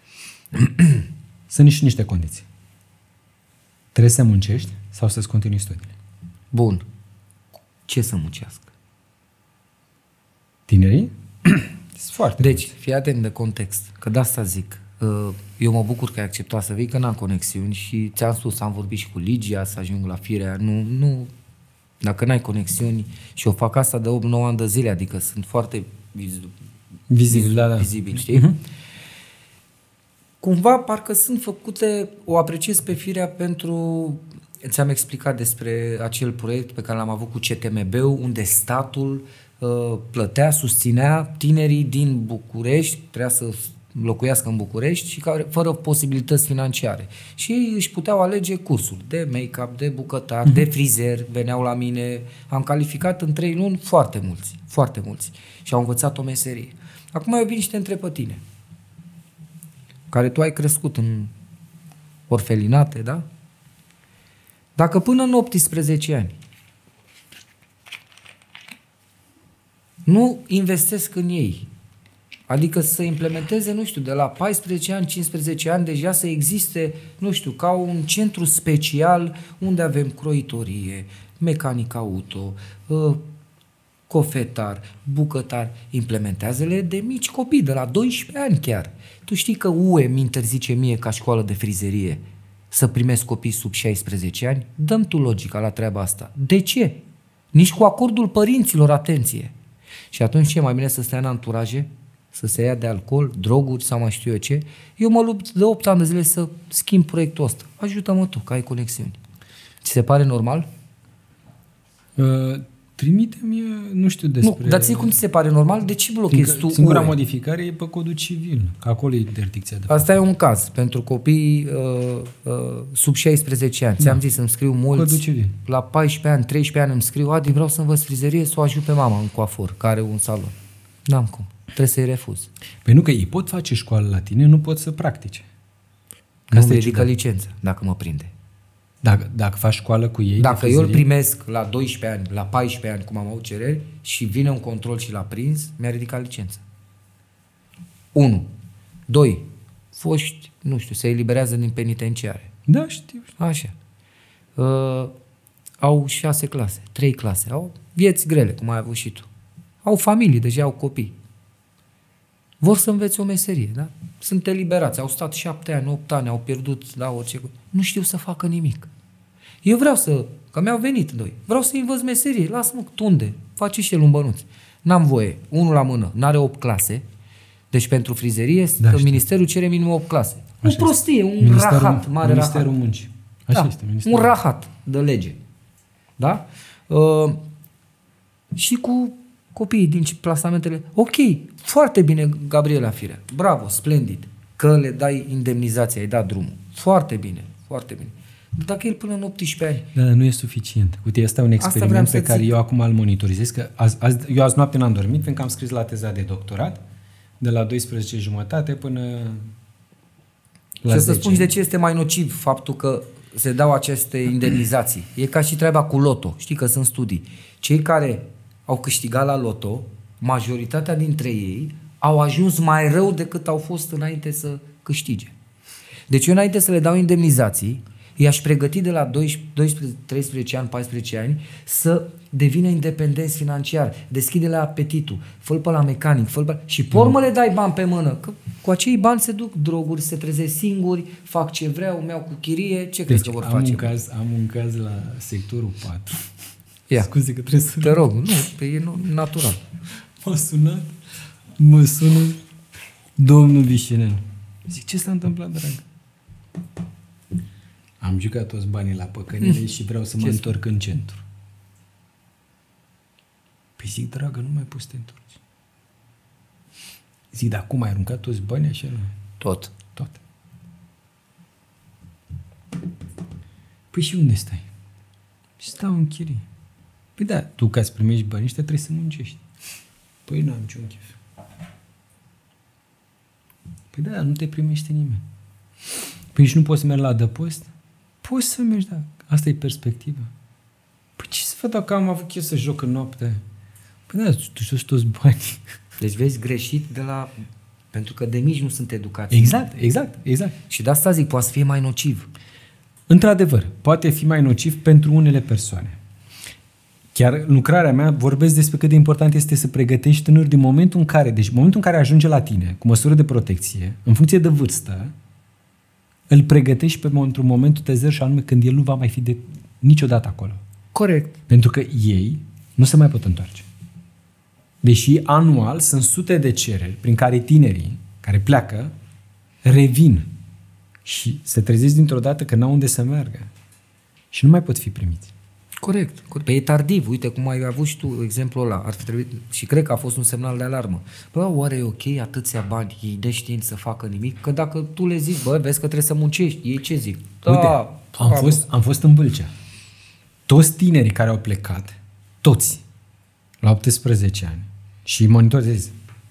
Sunt niște, niște condiții. Trebuie să muncești sau să-ți continui studiile. Bun. Ce să muncească? Tinerii? Foarte Deci, mulți. fii atent de context, că de asta zic. Eu mă bucur că ai acceptat să vii, că n-am conexiuni și ți-am spus, am vorbit și cu Ligia să ajung la Firea. Nu, nu, dacă n-ai conexiuni și eu fac asta de opt nouă ani de zile, adică sunt foarte viz- vizibil, da, da. vizibil, știi? Uh-huh. Cumva parcă sunt făcute, o apreciez pe Firea pentru, ți-am explicat despre acel proiect pe care l-am avut cu C T M B-ul, unde statul uh, plătea, susținea tinerii din București, trebuia să locuiască în București și care, fără posibilități financiare. Și ei își puteau alege cursuri de make-up, de bucătar, uh-huh. de frizer, veneau la mine. Am calificat în trei luni foarte mulți, foarte mulți. Și au învățat o meserie. Acum eu vin și te întreb pe tine, care tu ai crescut în orfelinate, da? Dacă până în optsprezece ani nu investesc în ei, adică să implementeze, nu știu, de la paisprezece ani, cincisprezece ani, deja să existe, nu știu, ca un centru special unde avem croitorie, mecanic auto, cofetar, bucătar, implementează-le de mici copii, de la doisprezece ani chiar. Tu știi că U E mi interzice mie ca școală de frizerie să primesc copii sub șaisprezece ani? Dăm tu logica la treaba asta. De ce? Nici cu acordul părinților, atenție. Și atunci ce, mai bine să stea în anturaje? Să se ia de alcool, droguri sau mai știu eu ce? Eu mă lupt de opt ani de zile să schimb proiectul ăsta. Ajută-mă tu, că ai conexiuni. Ți se pare normal? Uh, Trimite-mi, nu știu despre... Nu, dar ție cum ți se pare normal? De ce blochezi tu Singura U R E? modificare e pe codul civil, că acolo e interdicția de Asta e un caz pentru copii uh, uh, sub șaisprezece ani. Ți-am zis, îmi scriu Codul mulți, civil. la paisprezece ani, treisprezece ani îmi scriu, Adi, vreau să învăț frizerie, să o ajut pe mama în coafor, care are un salon. N-am cum, trebuie să-i refuz. Păi nu, că ei pot face școală la tine, nu pot să practice. Nu Asta îmi e ridică ciudat. licență, dacă mă prinde. Dacă, dacă faci școală cu ei... Dacă de eu îl frizerie, primesc la doisprezece ani, la paisprezece ani, cum am avut cereri, și vine un control și l-a prins, mi-a ridicat licența. unu. doi. Foști, nu știu, se eliberează din penitenciare. Da, știu. Așa. Uh, au șase clase, trei clase. Au vieți grele, cum ai avut și tu. Au familii, deja au copii. Vor să învețe o meserie, da? Sunt eliberați, au stat șapte ani, opt ani, au pierdut, da, orice. Nu știu să facă nimic. Eu vreau să, că mi-au venit doi, vreau să-i învăț meserie, lasă-mă, tunde, face și el un bănuț. N-am voie, unul la mână, n-are opt clase, deci pentru frizerie, Da, că știu. ministerul cere minim opt clase. Așa o prostie, un Ministerul, rahat, mare Ministerul rahat. Muncii. Așa Da, este. Ministerul. un rahat de lege. Da? Uh, și cu copiii din plasamentele. Ok, foarte bine, Gabriela Firea. Bravo, splendid. Că le dai indemnizația, ai dat drumul. Foarte bine, foarte bine. Dar dacă el până în optsprezece ani... Da, dar nu e suficient. Uite, este un vreau experiment să pe care zic. eu acum îl monitorizez, că azi, azi, eu azi noapte n-am dormit, fiindcă am scris la teza de doctorat, de la douăsprezece jumătate până la Și să zece. spun de ce este mai nociv faptul că se dau aceste indemnizații. E ca și treaba cu loto. Știi că sunt studii. Cei care au câștigat la loto, majoritatea dintre ei au ajuns mai rău decât au fost înainte să câștige. Deci eu înainte să le dau indemnizații, i-aș pregăti de la doisprezece, treisprezece ani, paisprezece ani să devină independenți financiar, deschide-le apetitul, fă-l pe la mecanic, fă-l pe... și pe urmă le dai bani pe mână, că cu acei bani se duc droguri, se trezesc singuri, fac ce vreau, mi-au cu chirie, ce crezi Deci că vor am face? un, caz, am un caz la sectorul patru. Ia. Scuze că trebuie să... Te rog, nu, pe e nu- natural. M-a sunat, mă sună domnul Vișinen. Zic, ce s-a întâmplat, dragă? Am jucat toți banii la păcănile și vreau să mă Ce întorc în centru. Păi zic, dragă, nu mai poți să te întorci. Zic, dar cum ai aruncat toți banii așa? Nu? Tot. Toate. Păi și unde stai? Și stau în chirie. Păi da, tu ca să primești banii ăștia trebuie să muncești. Păi nu am niciun chef. Păi da, nu te primește nimeni. Păi și nu poți să mergi la adăpost? Poți să mergi, da. Asta e perspectiva. Păi ce să fac dacă am avut chef să joc în noapte? Păi da, tu știi toți banii. Deci vezi greșit de la... Pentru că de mici nu sunt educați. Exact, exact, exact. Și de asta zic, poate să fie mai nociv. Într-adevăr, poate fi mai nociv pentru unele persoane. Chiar în lucrarea mea vorbesc despre cât de important este să pregătești tânăr din momentul în care, deci în momentul în care ajunge la tine cu măsură de protecție, în funcție de vârstă, îl pregătești pe într-un momentul T zero și anume când el nu va mai fi de niciodată acolo. Corect. Pentru că ei nu se mai pot întoarce. Deși anual sunt sute de cereri prin care tinerii care pleacă revin și se trezesc dintr-o dată că n-au unde să meargă și nu mai pot fi primiți. Corect. Pe e tardiv. Uite cum ai avut și tu exemplul ăla. Ar fi trebuit, și cred că a fost un semnal de alarmă. Bă, oare e ok atâția bani, ei neștiind să facă nimic? Că dacă tu le zici, bă, vezi că trebuie să muncești, ei ce zic? Da, Uite, am fost, am fost în Vâlcea. Toți tinerii care au plecat, toți, la optsprezece ani, și monitorizez,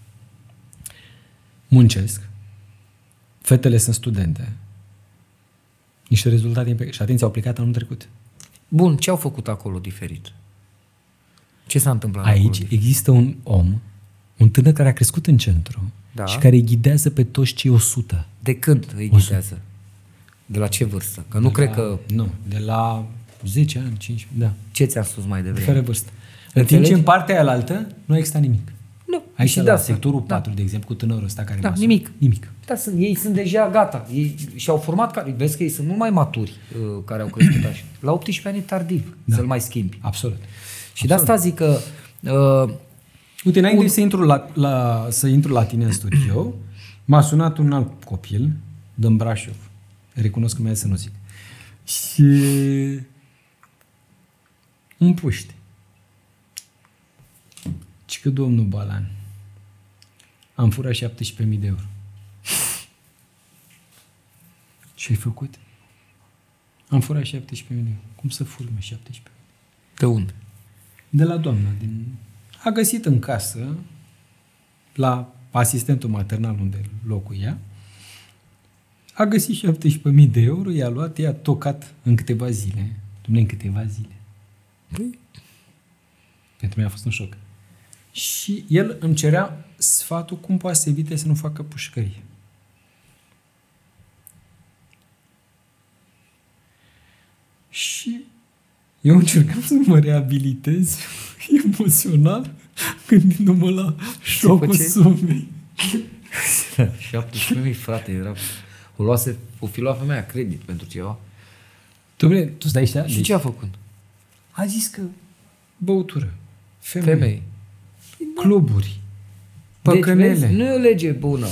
muncesc, fetele sunt studente, niște rezultate impecabile. Și atenție, au plecat anul trecut. Bun, ce au făcut acolo diferit? Ce s-a întâmplat Aici acolo? există un om, un tânăr care a crescut în centru Da. și care îi ghidează pe toți cei o sută. De când îi ghidează? De la ce vârstă? Că nu De cred la, că... Nu, de la zece ani, cincisprezece, da. Ce ți-am spus mai devreme? Fără vârstă. În Înțelegi? timp ce în partea aia altă nu există nimic. Nu. Aici și la de asta. sectorul Da. patru, de exemplu, cu tânărul ăsta care Da, m-a sunat. nimic. Nimic. Da, sunt, ei sunt deja gata. Ei și-au format, care, vezi că ei sunt mult mai maturi uh, care au crescut așa. La optsprezece ani e tardiv Da. să-l mai schimbi. Absolut. Și de asta zic că... Uh, Uite, înainte Un- să, intru la, la, să intru la tine în studio, m-a sunat un alt copil din Brașov. Recunosc că mi-a zis să nu zic. Și un puște. eu, domnul Balan, am furat șaptesprezece mii de euro. Ce ai făcut? Am furat șaptesprezece mii de euro. Cum să furi, mă, șaptesprezece mii? De unde? De la doamna. Din... A găsit în casă, la asistentul maternal unde locuia, a găsit șaptesprezece mii de euro, i-a luat, i-a tocat în câteva zile. Dumne, în câteva zile. Păi? Pentru mine a fost un șoc. Și el îmi cerea sfatul cum poate să evite să nu facă pușcărie. Și eu încercam să mă reabilitez emoțional gândindu-mă la șocul sumei. șaptesprezece mii, frate, era... O, luase, o fi luat femeia credit pentru ceva. Dom'le, tu stai așa? Și deci, ce a făcut? a zis că băutură, femei, Femei. cluburi, păcănele. Deci, vezi, nu e o lege bună.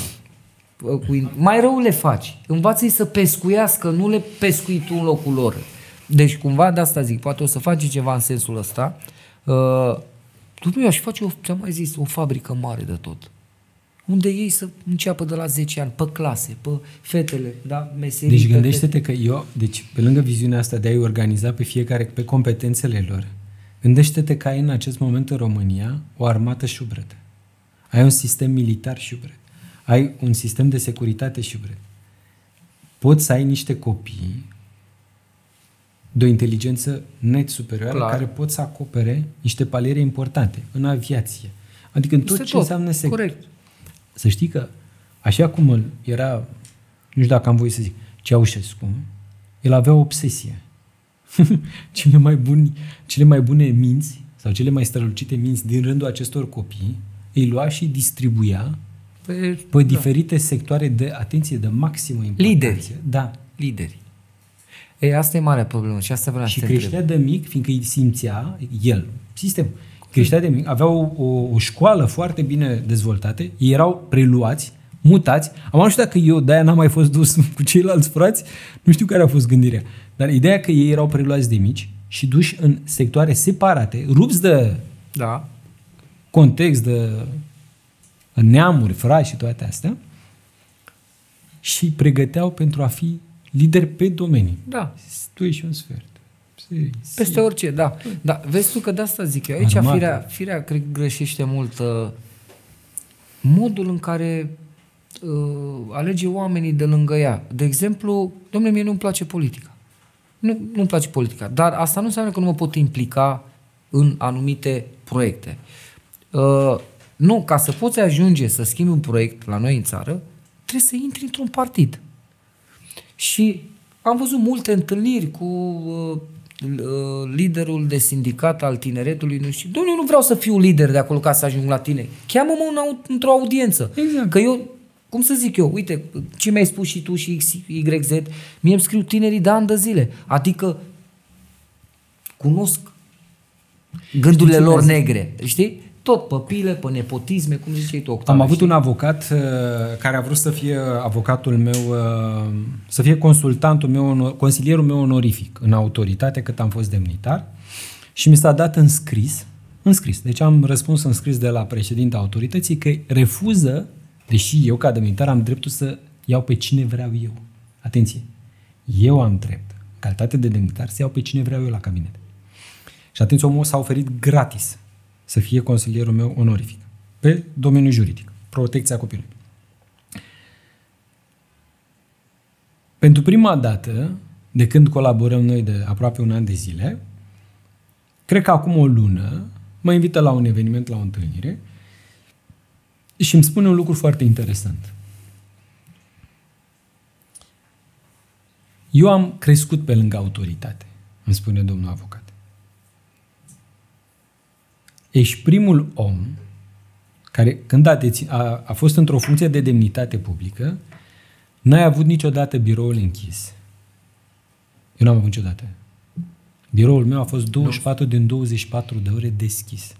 Mai rău le faci. Învață-i să pescuiască, nu le pescui tu în locul lor. Deci cumva de asta zic, poate o să faci ceva în sensul ăsta. Uh, tu aș face, o, ți-am mai zis, o fabrică mare de tot. Unde ei să înceapă de la zece ani, pe clase, pe fetele, da, meserii. Deci gândește-te că eu, deci pe lângă viziunea asta de a-i organiza pe fiecare pe competențele lor, gândește-te că ai în acest moment în România o armată șubredă. Ai un sistem militar șubred. Ai un sistem de securitate șubred. Poți să ai niște copii de o inteligență net superioară, clar, care pot să acopere niște paliere importante în aviație. Adică în tot este ce tot. înseamnă sector. Corect. Să știi că, așa cum era, nu știu dacă am voie să zic, Ceaușescu, el avea o obsesie. cele, mai buni, cele mai bune minți sau cele mai strălucite minți din rândul acestor copii îi lua și distribuia pe, pe da. diferite sectoare de, atenție, de maximă importanță. Lideri. Da. Lideri. Ei, asta e marea problemă și asta vreau și să creștea întreb. de mic, fiindcă îi simțea el, sistem, creștea de mic, avea o, o, o școală foarte bine dezvoltată, ei erau preluați, mutați. Am nu știu dacă eu de-aia n-am mai fost dus cu ceilalți frați, nu știu care a fost gândirea, dar ideea că ei erau preluați de mici și duși în sectoare separate, rupți de da. context, de neamuri, frați și toate astea, și pregăteau pentru a fi lideri pe domenii. Da. Tu ești un sfert. Peste orice, da. Da. Vezi tu că de asta zic eu. Aici firea, firea cred, greșește mult uh, modul în care uh, alege oamenii de lângă ea. De exemplu, dom'le, mie nu-mi place politica. Nu, nu-mi place politica. Dar asta nu înseamnă că nu mă pot implica în anumite proiecte. Uh, nu, ca să poți ajunge să schimbi un proiect la noi în țară, trebuie să intri într-un partid. Și am văzut multe întâlniri cu uh, liderul de sindicat al tineretului. Nu știu, dom'le, eu nu vreau să fiu lider de acolo ca să ajung la tine. Cheamă-mă într-o audiență. Exact. Că eu, cum să zic eu, uite, ce mi-ai spus și tu și X Y Z, mie îmi scriu tinerii de ani de zile. Adică cunosc gândurile lor negre. Știi? Tot pe pile, pe nepotisme, cum ziceai tu, Octave. Am avut un avocat uh, care a vrut să fie avocatul meu, uh, să fie consultantul meu, consilierul meu onorific în autoritate cât am fost demnitar și mi s-a dat în scris, în scris, deci am răspuns în scris de la președinta autorității că refuză, deși eu ca demnitar am dreptul să iau pe cine vreau eu. Atenție, eu am drept, în calitate de demnitar, să iau pe cine vreau eu la cabinet. Și atenție, omul s-a oferit gratis să fie consilierul meu onorific pe domeniul juridic, protecția copilului. Pentru prima dată, de când colaborăm noi de aproape un an de zile, cred că acum o lună, mă invită la un eveniment, la o întâlnire și îmi spune un lucru foarte interesant. Eu am crescut pe lângă autoritate, îmi spune domnul avocat. Ești primul om care, când a, dețin, a, a fost într-o funcție de demnitate publică, n-ai avut niciodată biroul închis. Eu n-am avut niciodată. Biroul meu a fost douăzeci și patru din douăzeci și patru de ore deschis.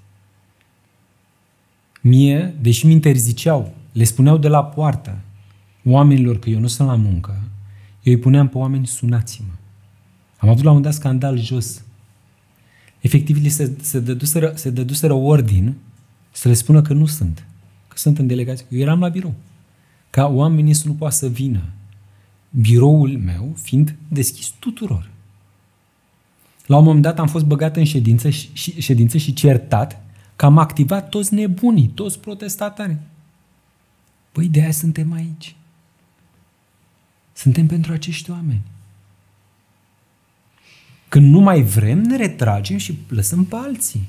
Mie, deși mi interziceau, le spuneau de la poartă oamenilor că eu nu sunt la muncă, eu îi puneam pe oameni, sunați-mă. Am avut la un dat scandal jos. Efectiv, li se, se, dăduseră, se dăduseră ordin să le spună că nu sunt, că sunt în delegație. Eu eram la birou. Ca oamenii să nu poată să vină. Biroul meu fiind deschis tuturor. La un moment dat am fost băgat în ședință și, și, ședință și certat că am activat toți nebunii, toți protestatarii. Păi de aia suntem aici. Suntem pentru acești oameni. Când nu mai vrem, ne retragem și lăsăm pe alții.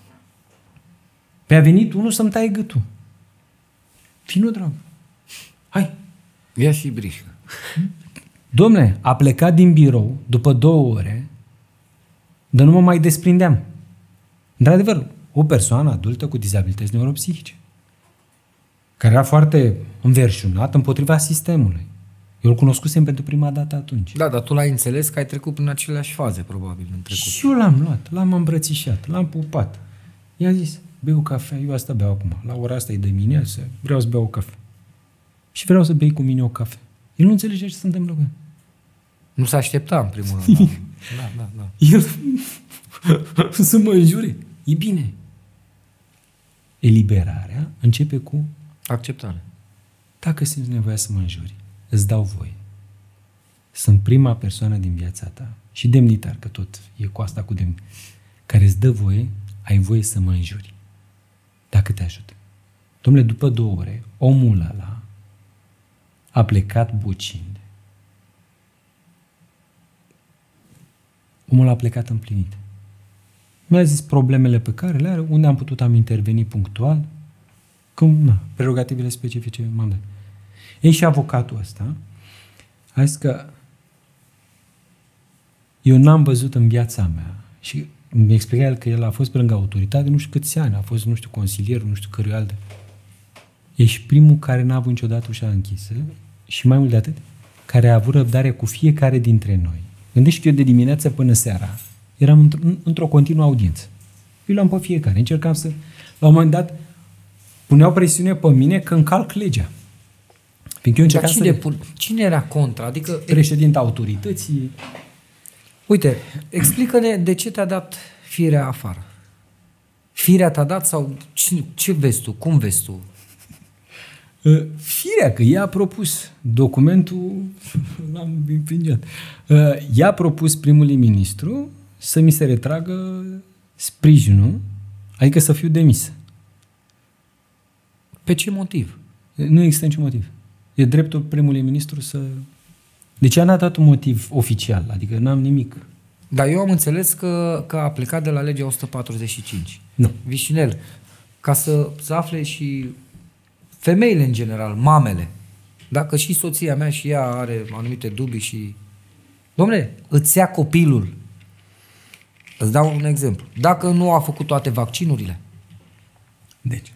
Pe a venit unul să-mi taie gâtul. Vino, drag. Hai. Ia și brișcă. Dom'le, a plecat din birou după două ore, dar nu mă mai desprindeam. Într-adevăr, o persoană adultă cu dizabilități neuropsihice, care era foarte înverșunat împotriva sistemului. Eu îl cunoscusem pentru prima dată atunci. Da, dar tu l-ai înțeles că ai trecut prin aceleași faze, probabil, în trecut. Și eu l-am luat, l-am îmbrățișat, l-am pupat. I-am zis, beau cafea, eu asta beau acum. La ora asta e de dimineață, vreau să beau o cafea. Și vreau să bei cu mine o cafea. El nu înțelege ce se întâmplă cu el. Nu se aștepta, în primul rând. Da, da, da. El să mă înjure. E bine. Eliberarea începe cu Acceptare. dacă simți nevoia să mă înjuri, îți dau voie. Sunt prima persoană din viața ta și demnitar, că tot e cu asta cu demnitar, care îți dă voie, ai voie să mă înjuri. Dacă te ajută. Dom'le, după două ore, omul ăla a plecat bucind. Omul a plecat împlinit. Mi-a zis problemele pe care le are, unde am putut am intervenit punctual, cum, na, prerogativele specifice m-am dat. Ei, și avocatul ăsta a zis că eu n-am văzut în viața mea și mi explica el că el a fost pe lângă autoritate nu știu câți ani, a fost, nu știu, consilier, nu știu căruia altă. Ești primul care n-a avut niciodată ușa închisă și mai mult de atât, care a avut răbdare cu fiecare dintre noi. Gândește că eu de dimineață până seara eram într- într-o continuă audiență. Eu l-am pe fiecare. Încercam să... La un moment dat puneau presiune pe mine că încalc legea. Fiindcă eu încercam cine, să... pun... cine era contra? Adică... Președinta autorității... Uite, explică-ne de ce te-a dat firea afară. Firea te-a dat sau ce, ce vezi tu? Cum vezi tu? Firea, că ea a propus documentul, l-am împingat, ea a propus primului ministru să mi se retragă sprijinul, adică să fiu demis. Pe ce motiv? Nu există niciun motiv. E dreptul primului ministru să... Deci ea n-a dat un motiv oficial, adică n-am nimic. Dar eu am înțeles că, că a plecat de la legea o sută patruzeci și cinci. Nu. Vișinel, ca să, să afle și femeile în general, mamele, dacă și soția mea și ea are anumite dubii și... Dom'le, îți ia copilul. Îți dau un exemplu. Dacă nu a făcut toate vaccinurile. Deci,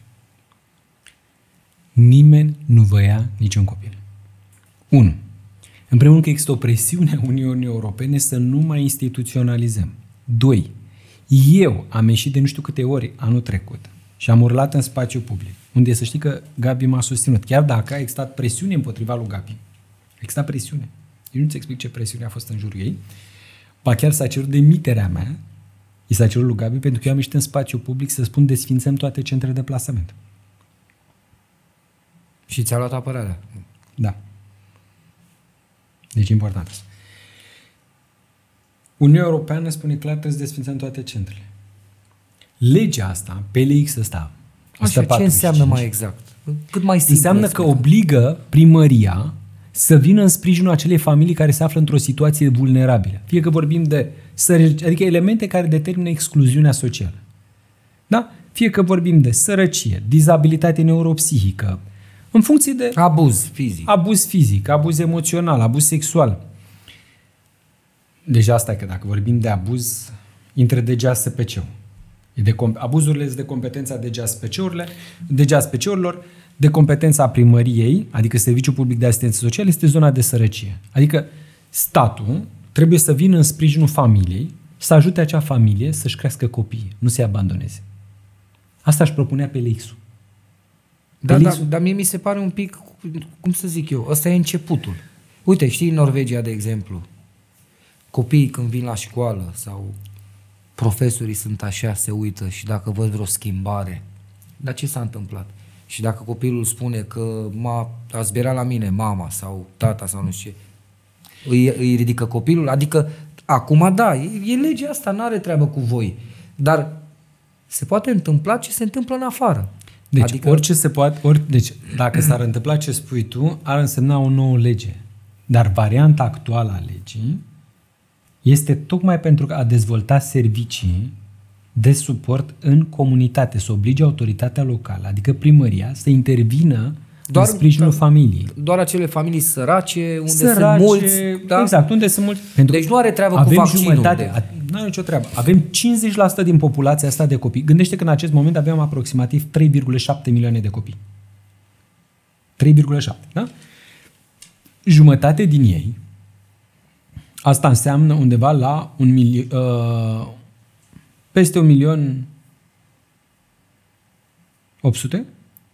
nimeni nu vă ia niciun copil. Unu. În primul rând că există o presiune a Uniunii Europene să nu mai instituționalizăm. Doi. Eu am ieșit de nu știu câte ori anul trecut și am urlat în spațiu public, unde să știi că Gabi m-a susținut. Chiar dacă a existat presiune împotriva lui Gabi. A existat presiune. Eu nu-ți explic ce presiune a fost în jurul ei. Ba chiar s-a cerut demiterea mea, i s-a cerut lui Gabi, pentru că eu am ieșit în spațiu public să spun desfințăm toate centrele de plasament. Și ți-a luat apărarea. Da. Deci e important asta. Uniunea Europeană spune clar trebuie să desfințăm toate centrele. Legea asta, P L X ăsta, Așa, ce înseamnă mai exact? Cât mai simplu. Înseamnă că obligă primăria să vină în sprijinul acelei familii care se află într-o situație vulnerabilă. Fie că vorbim de sărăcie, adică elemente care determină excluziunea socială. Da? Fie că vorbim de sărăcie, dizabilitate neuropsihică, în funcție de... Abuz fizic. Abuz fizic, abuz emoțional, abuz sexual. Deja asta e că dacă vorbim de abuz, intră D G A S P C-ul. E de, abuzurile sunt de competența D G A S P C-urile, D G A S P C-urilor, de competența primăriei, adică Serviciul Public de Asistență Socială, este zona de sărăcie. Adică statul trebuie să vină în sprijinul familiei, să ajute acea familie să-și crească copiii, nu să-i abandoneze. Asta își propunea P L X-ul. Da, da, dar mie mi se pare un pic, cum să zic eu, ăsta e începutul. Uite, știi, în Norvegia, de exemplu, copiii când vin la școală sau profesorii sunt așa, se uită și dacă văd vreo schimbare, dar ce s-a întâmplat? Și dacă copilul spune că m-a, a zbierat la mine mama sau tata sau nu știu ce, îi, îi ridică copilul? Adică, acum da, e, e legea asta, n-are treabă cu voi. Dar se poate întâmpla ce se întâmplă în afară. Deci adică... orice se poate, ori, deci dacă s-ar întâmpla ce spui tu, ar însemna o nouă lege. Dar varianta actuală a legii este tocmai pentru a dezvolta servicii de suport în comunitate, să oblige autoritatea locală, adică primăria, să intervină doar, în sprijinul da, familiei. Doar acele familii sărace, unde sărace, sunt mulți. Da? Exact, unde sunt mulți. Pentru deci nu are treabă cu vaccinul. Nu are nicio treabă. Avem cincizeci la sută din populația asta de copii. Gândește că în acest moment avem aproximativ trei virgulă șapte milioane de copii. trei virgulă șapte, da? Jumătate din ei, asta înseamnă undeva la un milion, uh, peste un milion opt sute?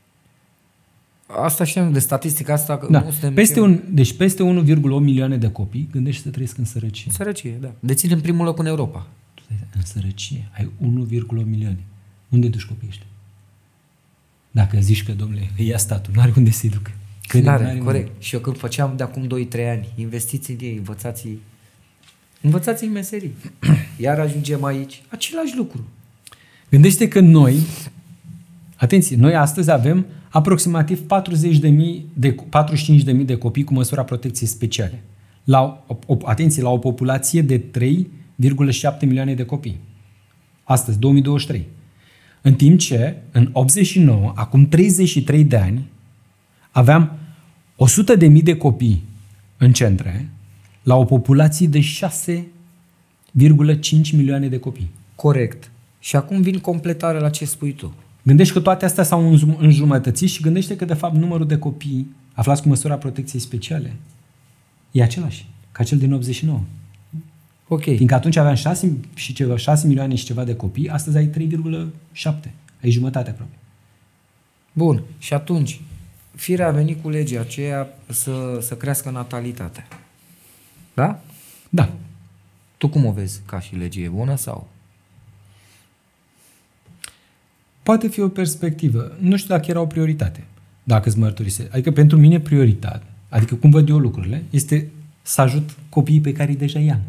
Asta știam de statistica asta. Că da. nu suntem peste un, deci peste unu virgulă opt milioane de copii, gândește să trăiesc în sărăcie. În sărăcie, da. Deținem primul loc în Europa. În sărăcie. Ai unu virgulă opt milioane. Unde duci copiii ăștia? Dacă zici că, domnule, îi ia statul, nu are unde să-i ducă. N-are, n-are corect. Unde. Și eu când făceam de acum doi trei ani, investiții în ei, învățați învățați în meserii. Iar ajungem aici, același lucru. Gândește că noi, atenție, noi astăzi avem aproximativ patruzeci de mii de, patruzeci și cinci de mii de copii cu măsura protecției speciale. La o, atenție, la o populație de trei virgulă șapte milioane de copii. Astăzi, două mii douăzeci și trei. În timp ce, în optzeci și nouă, acum treizeci și trei de ani, aveam o sută de mii de copii în centre, la o populație de șase virgulă cinci milioane de copii. Corect. Și acum vin completare la ce spui tu. Gândește că toate astea s-au înjumătățit și gândește că, de fapt, numărul de copii aflați cu măsura protecției speciale e același ca cel din optzeci și nouă. Ok. Fiindcă atunci aveam șase, și ceva, șase milioane și ceva de copii, astăzi ai trei virgulă șapte. Ai jumătate aproape. Bun. Și atunci, firea a venit cu legea aceea să, să crească natalitatea. Da? Da. Tu cum o vezi ca și lege? E bună sau? Poate fi o perspectivă. Nu știu dacă era o prioritate. Dacă îți mărturisesc. Adică pentru mine prioritate, adică cum văd eu lucrurile, este să ajut copiii pe care îi deja i-am.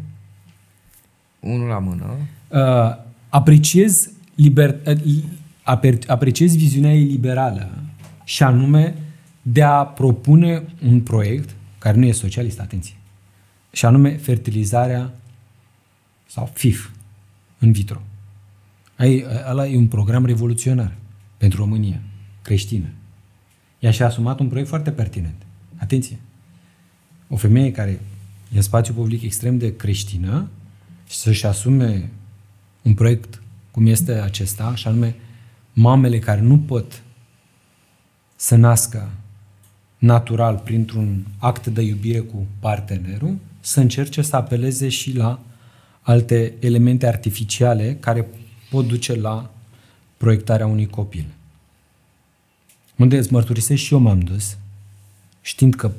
Unul la mână. Uh, apreciez, liber, uh, apreciez viziunea ei liberală și anume de a propune un proiect care nu e socialist, atenție, și anume fertilizarea sau F I F în vitro. Ăla e un program revoluționar pentru România, creștină. Ea și-a asumat un proiect foarte pertinent. Atenție! O femeie care e în spațiu public extrem de creștină și să-și asume un proiect cum este acesta, și anume mamele care nu pot să nască natural printr-un act de iubire cu partenerul, să încerce să apeleze și la alte elemente artificiale care pot duce la proiectarea unui copil. Unde îți mărturisesc și eu m-am dus, știind că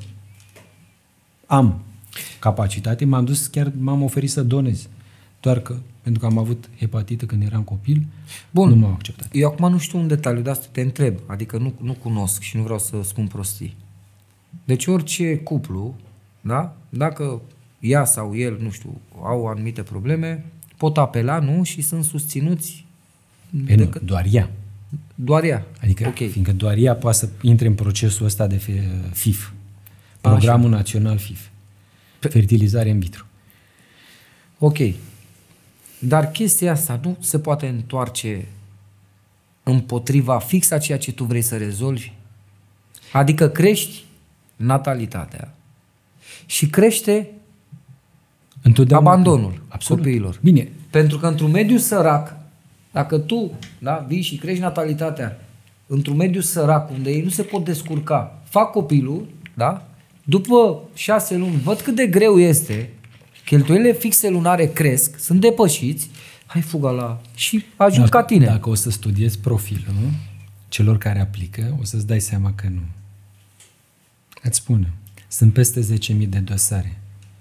am capacitate, m-am dus, chiar m-am oferit să donez. Doar că, pentru că am avut hepatită când eram copil, Bun. nu m-au acceptat. Eu acum nu știu un detaliu, de asta te întreb, adică nu, nu cunosc și nu vreau să spun prostii. Deci orice cuplu, da? Dacă ea sau el, nu știu, au anumite probleme, pot apela, nu? Și sunt susținuți. Pe nu, doar ea. Doar ea. Adică, okay. Fiindcă doar ea poate să intre în procesul ăsta de F I F. Programul Așa. Național F I F. Fertilizare in vitro. Ok. Dar chestia asta nu se poate întoarce împotriva fix a ceea ce tu vrei să rezolvi? Adică crești natalitatea și crește întotdeauna abandonul Absolut. copiilor. Bine. Pentru că într-un mediu sărac, dacă tu da, vii și crești natalitatea într-un mediu sărac unde ei nu se pot descurca, fac copilul, da? După șase luni, văd cât de greu este, cheltuielile fixe lunare cresc, sunt depășiți, hai fuga la... și ajung dacă, ca tine. Dacă o să studiezi profilul celor care aplică, o să-ți dai seama că nu. Îți spun, sunt peste zece mii de dosare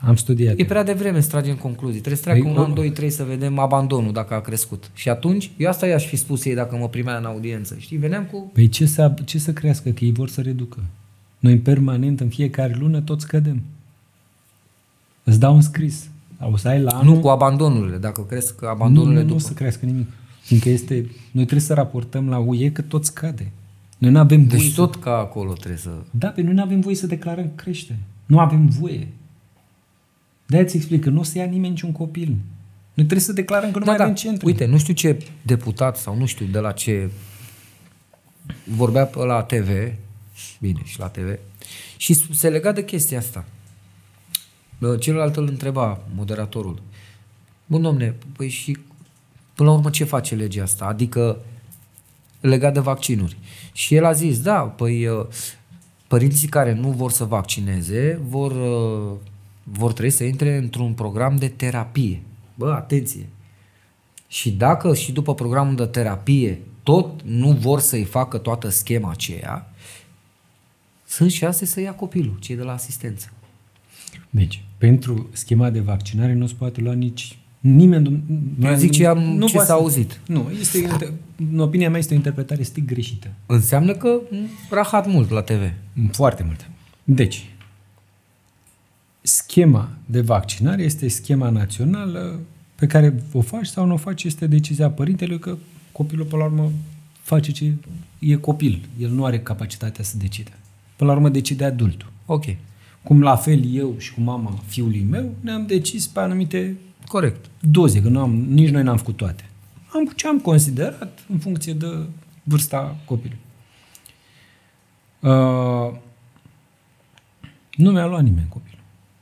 am studiat. E prea devreme să tragem concluzii. Trebuie să treacă Păi, un o- an, doi, trei să vedem abandonul dacă a crescut. Și atunci, eu asta i-aș fi spus ei dacă mă primea în audiență. Știi, veneam cu... Păi ce să, ce să crească? Că ei vor să reducă. Noi permanent, în fiecare lună, tot scădem. Îți dau un scris. O să ai la anul... Nu, cu abandonurile. Dacă cresc nu, abandonurile nu, nu o după. să crească nimic. Fiindcă este... Noi trebuie să raportăm la U E că tot scade. Noi nu avem voie Deci să... tot ca acolo trebuie să... Da, pe noi nu avem voie să declarăm creștere. Nu avem voie. De-aia ți explic că nu o să ia nimeni niciun copil. Noi trebuie să declarăm că nu mai avem centre. Uite, nu știu ce deputat sau nu știu de la ce vorbea pe la T V, bine, și la T V, și se lega de chestia asta. Bă, celălalt îl întreba, moderatorul. Bun, domne, păi și până la urmă ce face legea asta? Adică legat de vaccinuri. Și el a zis, da, păi părinții care nu vor să vaccineze vor, vor trebui să intre într-un program de terapie. Bă, atenție! Și dacă și după programul de terapie tot nu vor să-i facă toată schema aceea, sunt șanse să ia copilul, cei de la asistență. Deci, pentru schema de vaccinare nu se poate lua nici nimeni... Eu zic ce, am, nu ce poate s-a să- auzit. Nu, este, în opinia mea este o interpretare strict greșită. Înseamnă că m, rahat mult la T V. Foarte mult. Deci, schema de vaccinare este schema națională pe care o faci sau nu o faci, este decizia părintelui, că copilul, până la urmă, face ce e copil. El nu are capacitatea să decide. Până la urmă, decide adultul. Ok. Cum la fel eu și cu mama fiului meu ne-am decis pe anumite Corect. doze, că nu am, nici noi n-am făcut toate. Am ce am considerat în funcție de vârsta copilului. Uh, nu mi-a luat nimeni copilul.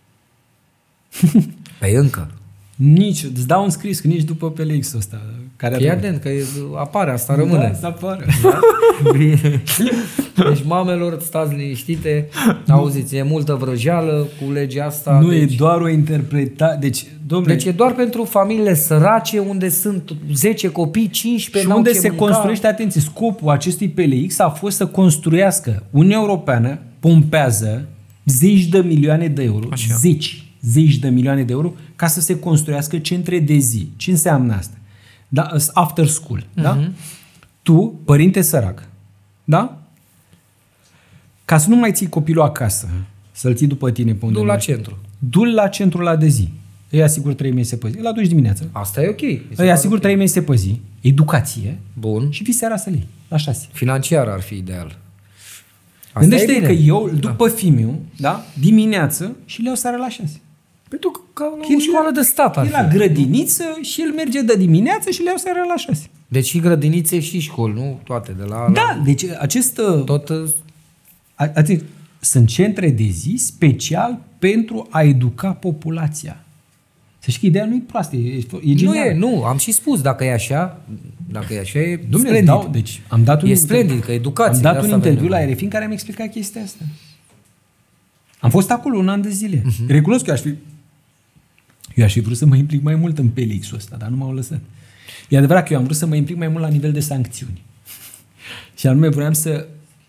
Păi încă. Nici, îți dau un scris, că nici după P L X-ul ăsta. Care Fii a atent, că e- apare, asta rămâne. Da, să apară. Bine. Deci, mamelor, stați liniștite, auziți, e multă vrăjeală cu legea asta. Nu deci, e doar o interpretare. Deci, domnule, deci e doar pentru familiile sărace, unde sunt zece copii, cincisprezece, și n-au unde ce se mânca. construiește, atenție, scopul acestui P L X a fost să construiască. Uniunea Europeană pompează zeci de milioane de euro, Așa. zeci, zeci de milioane de euro, ca să se construiască centre de zi. Ce înseamnă asta? Da? After school. Uh-huh. Da? Tu, părinte sărac, da? Ca să nu mai ții copilul acasă, să-l ții după tine pe unde Du la mergi, centru. du-l la centrul ăla de zi. Îi asigur trei mese pe zi. Îl aduci dimineața. Asta e ok. Mi se Îi pare asigur ok. trei mese pe zi, educație, Bun. și vii seara să-l iei, la șase. Financiar ar fi ideal. Asta Gândește e bine. că eu îl duc pe fiul, da, dimineață și le iau seara la șase. Pentru că ca la El o școală la- de stat ar E fi. la grădiniță și el merge de dimineață și le iau seara la șase. Deci și grădinițe și școli, nu? Toate, de la... Da, deci acest... La, tot... uh, a- atent, sunt centre de zi special pentru a educa populația. Să știi că ideea nu e proastă, e, e Nu genială. e, nu, am și spus, dacă e așa, dacă e așa, e Dom'le, splendid. dau, deci am dat un E inter- splendid, că educație. Am de dat un asta interviu avem la R F I în care am explicat chestia asta. Am fost acolo un an de zile. Uh-huh. Recunosc că eu aș fi eu aș fi vrut să mă implic mai mult în P L X-ul ăsta, dar nu m-au lăsat. E adevărat că eu am vrut să mă implic mai mult la nivel de sancțiuni. Și anume vreau să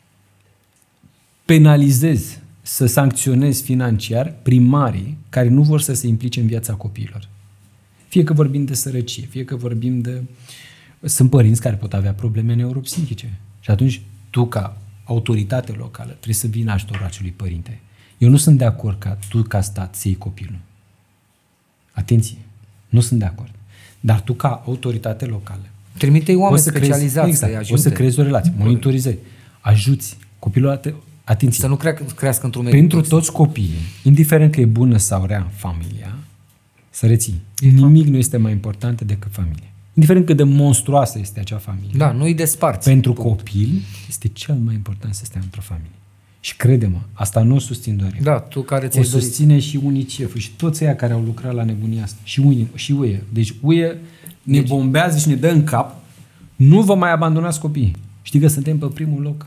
penalizez, să sancționez financiar primarii care nu vor să se implice în viața copiilor. Fie că vorbim de sărăcie, fie că vorbim de... Sunt părinți care pot avea probleme neuropsihice. Și atunci tu, ca autoritate locală, trebuie să vii în ajutorul acelui părinte. Eu nu sunt de acord ca tu, ca stat, să iei copilul. Atenție! Nu sunt de acord. Dar tu, ca autoritate locală, Trimite-i oameni poți să creezi- specializați exact, să-i ajute. poți să creezi o relație, monitorizezi, ajuți copilul, ate- atenție, Să nu crea, crească într-un mediu. pentru toți copiii, indiferent că e bună sau rea familia, să reții, nimic nu este mai important decât familia. Indiferent cât de monstruoasă este acea familie. Da, nu-i desparți. Pentru copil este cel mai important să stea într-o familie. Și crede-mă, asta nu o susțin doar eu. Da, tu care O ți-ai dorit. susține și UNICEF și toți ăia care au lucrat la nebunia asta. Și U E. Și U E. Deci U E ne Deci- bombează și ne dă în cap. Nu vă mai abandonați copiii. Știi că suntem pe primul loc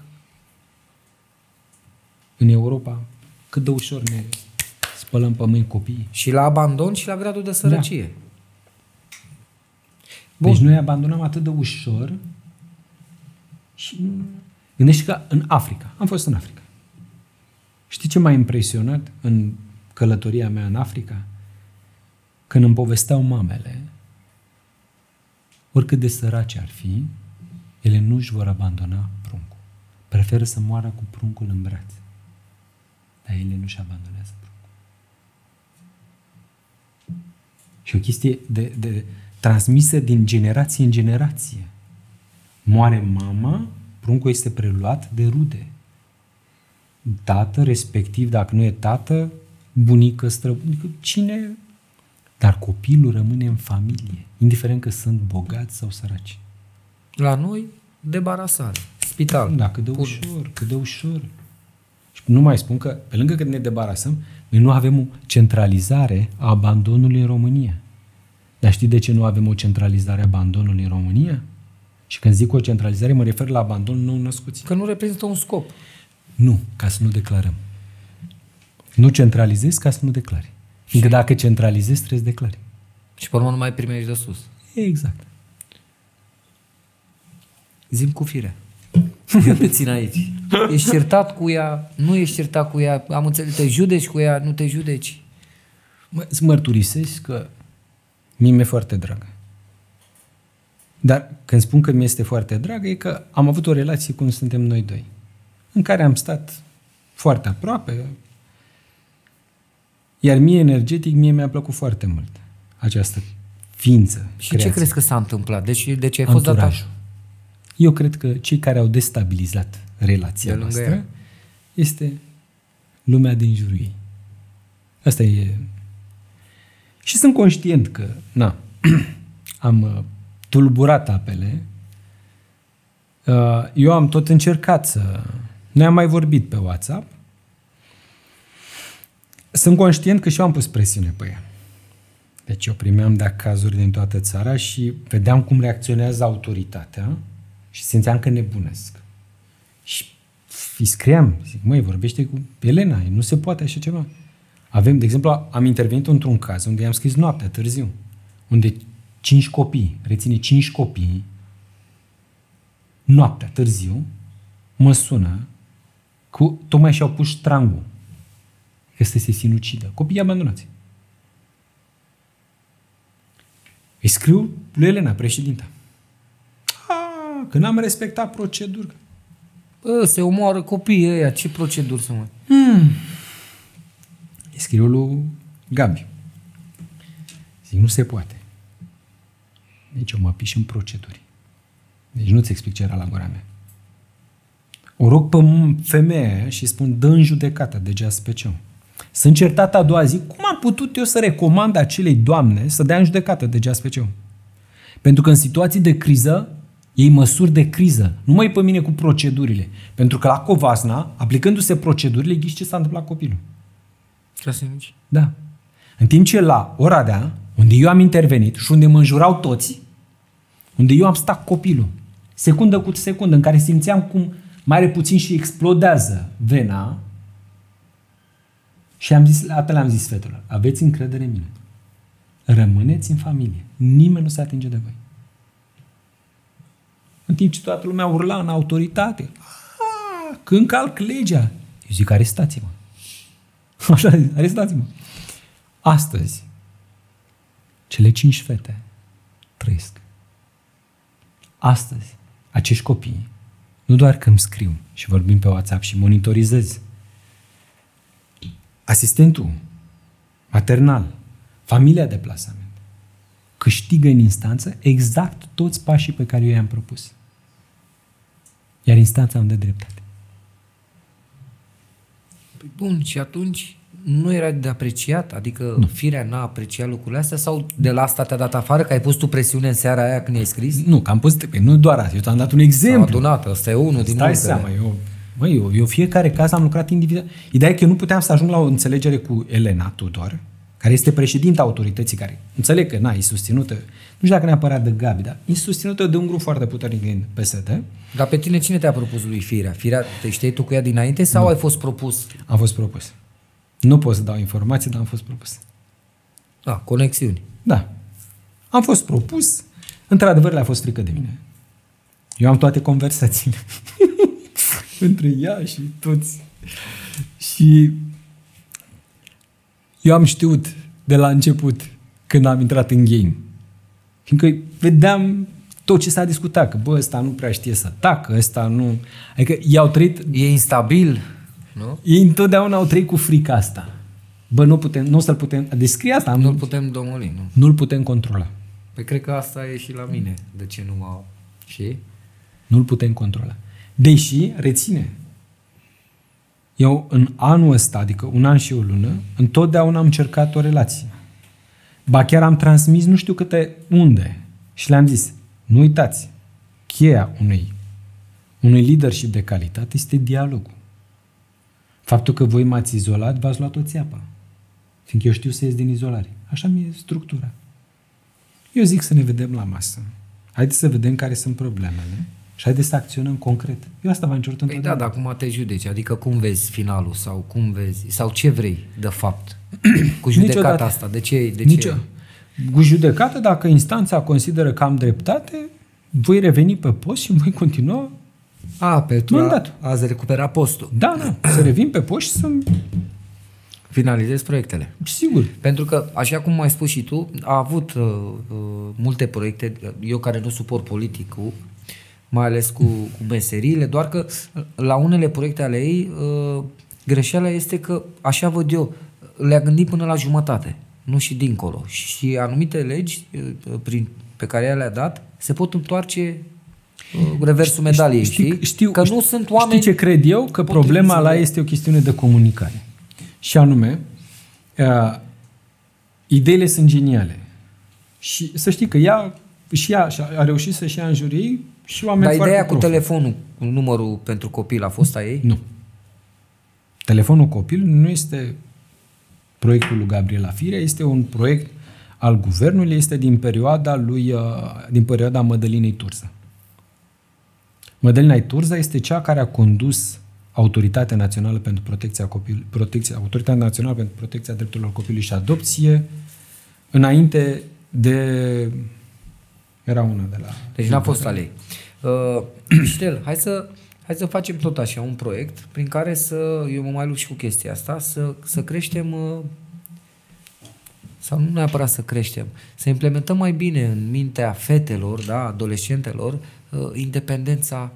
în Europa. Cât de ușor ne spălăm pe mâini copiii. Și la abandon și la gradul de sărăcie. Bun. Deci noi abandonăm atât de ușor și gândește că în Africa, am fost în Africa. Știi ce m-a impresionat în călătoria mea în Africa, când îmi povesteau mamele, oricât de sărace ar fi, ele nu își vor abandona pruncul. Preferă să moară cu pruncul în brațe. Dar ele nu-și abandonează pruncul. Și o chestie de, de transmisă din generație în generație. Moare mama, pruncul este preluat de rude. Tată, respectiv, dacă nu e tată, bunică, străbunică, cine? Dar copilul rămâne în familie, indiferent că sunt bogați sau săraci. La noi, debarasare, spital. Da, cât de ușor, cât de ușor. Și nu mai spun că, pe lângă că ne debarasăm, noi nu avem o centralizare a abandonului în România. Dar știi de ce nu avem o centralizare a abandonului în România? Și când zic o centralizare, mă refer la abandon nou născuți. Că nu reprezintă un scop. Nu, ca să nu declarăm. Nu centralizezi ca să nu declari. Fiindcă dacă centralizezi, trebuie să declari. Și pe urmă nu mai primești de sus. Exact. Zim cu firea. Eu te țin aici. Ești certat cu ea, nu ești certat cu ea, am înțeles, te judeci cu ea, nu te judeci. Mă, îți mărturisesc că mie mi-e foarte dragă. Dar când spun că mi-este foarte dragă, e că am avut o relație cum suntem noi doi, în care am stat foarte aproape, iar mie energetic, mie mi-a plăcut foarte mult această ființă. Și creație. ce crezi că s-a întâmplat? Deci de ce ai fost dat așa? Eu cred că cei care au destabilizat relația noastră ea. Este lumea din jurul ei. Asta e. Și sunt conștient că, na, am tulburat apele. Eu am tot încercat să... Noi am mai vorbit pe WhatsApp. Sunt conștient că și eu am pus presiune pe ea. Deci eu primeam de cazuri din toată țara și vedeam cum reacționează autoritatea și simțeam că nebunesc. Și îi scriam, zic, măi, vorbește cu Elena, nu se poate așa ceva. Avem, de exemplu, am intervenit într-un caz unde i-am scris noaptea, târziu, unde cinci copii, reține cinci copii, noaptea, târziu, mă sună, cu, tocmai și-au pus ștrangul, că să se sinucidă. Copiii abandonați. Îi scriu lui Elena, președinta. A, că n-am respectat proceduri. Bă, se omoară copiii ăia, ce proceduri să mai... Hmm. Îi scriu lui Gabi. Zic, nu se poate. Deci eu mă piș în proceduri. Deci nu-ți explic ce era la gura mea. O rog pe femeia și spun, dă în judecată de G S P C. Sunt certat a doua zi, cum am putut eu să recomand acelei doamne să dea în judecată de G S P C? Pentru că în situații de criză, iei măsuri de criză. Nu mai pe mine cu procedurile. Pentru că la Covasna, aplicându-se procedurile, ghiși ce s-a întâmplat copilul. Crasinici. Da. În timp ce la Oradea, unde eu am intervenit și unde mă înjurau toți, unde eu am stat copilul, secundă cu secundă, în care simțeam cum mai are puțin și explodează vena, și am zis, atât le-am zis fetelor, aveți încredere în mine. Rămâneți în familie. Nimeni nu se atinge de voi. În timp ce toată lumea urla în autoritate, că încalc legea. Eu zic, arestați-mă. Așa zic, arestați-mă. Astăzi, cele cinci fete trăiesc. Astăzi, acești copii, nu doar că îmi scriu și vorbim pe WhatsApp și monitorizez, asistentul maternal, familia de plasament, câștigă în instanță exact toți pașii pe care eu i-am propus. Iar instanța îmi dă dreptate. Păi bun, și atunci nu era de apreciat? Adică nu. Firea n-a apreciat lucrurile astea? Sau de la asta te-a dat afară, că ai pus tu presiune în seara aia când i-ai scris? Nu, că am pus, nu doar asta, eu ți-am dat un exemplu. Adunat, ăsta e unul din Stai seama, eu, bă, eu, eu fiecare caz am lucrat individual. Ideea e că eu nu puteam să ajung la o înțelegere cu Elena Tudor, care este președinta autorității, care înțeleg că, na, e susținută, nu știu dacă neapărat de Gabi, dar e susținută de un grup foarte puternic din P S D. Dar pe tine cine te-a propus lui Firea? Firea, te știi tu cu ea dinainte sau nu. Ai fost propus? Am fost propus. Nu pot să dau informații, dar am fost propus. Da, conexiuni. Da. Am fost propus. Într-adevăr, le-a fost frică de mine. Eu am toate conversațiile. Între ea și toți. Și Eu am știut de la început, când am intrat în game. Fiindcă vedeam tot ce s-a discutat, că bă, ăsta nu prea știe să tacă, ăsta nu... Adică i-au trăit... E instabil, nu? Ei întotdeauna au trăit cu frica asta. Bă, nu putem, nu o să-l putem... Descrie asta. Nu-l putem domoli, nu? Nu-l putem controla. Păi cred că asta e și la mine. De ce nu mă... Și? Nu-l putem controla. Deși, reține, eu în anul ăsta, adică un an și o lună, întotdeauna am încercat o relație. Ba chiar am transmis nu știu câte unde și le-am zis, nu uitați, cheia unui, unui leadership de calitate este dialogul. Faptul că voi m-ați izolat, v-ați luat o țeapă. Fiindcă eu știu să ies din izolare. Așa mi-e structura. Eu zic să ne vedem la masă. Haideți să vedem care sunt problemele și haideți să acționăm concret. Eu asta v-am încercat Păi da, dar acum te judeci. Adică cum vezi finalul sau cum vezi, sau ce vrei de fapt cu judecata Niciodată. asta? De ce? De Nicio. ce? Cu judecată, dacă instanța consideră că am dreptate, voi reveni pe post și voi continua. A, pentru Mandat. a, ați recupera postul. Da, da, să revin pe post și să... Finalizezi proiectele. Sigur. Pentru că, așa cum ai spus și tu, a avut uh, uh, multe proiecte, eu care nu suport politicul, mai ales cu, cu meseriile, doar că la unele proiecte ale ei, uh, greșeala este că, așa văd eu, le-a gândit până la jumătate, nu și dincolo. Și anumite legi uh, prin, pe care ea le-a dat se pot întoarce uh, reversul medaliei, știi? Știi, știu, că știu, nu sunt oameni... Știi ce cred eu? Că problema la este o chestiune de comunicare. Și anume, uh, ideile sunt geniale. Și să știi că ea și ea a reușit să-și ia în jur ei și oameni Dar foarte ideea cu profi. telefonul, cu numărul pentru copil a fost a ei? Nu. Telefonul copil nu este proiectul lui Gabriela Firea, este un proiect al guvernului, este din perioada lui, uh, din perioada Mădălinei Turză. Mădălina Turză este cea care a condus Autoritatea Națională pentru Protecția Copilului, Protecția, Autoritatea Națională pentru Protecția Drepturilor Copilului și Adopție, înainte de... Era una de la... Deci n-a fost al ei. Uh, Ștel, hai să, hai să facem tot așa un proiect prin care să, eu mă mai lupt și cu chestia asta, să, să creștem, uh, sau nu neapărat să creștem, să implementăm mai bine în mintea fetelor, da, adolescentelor, uh, independența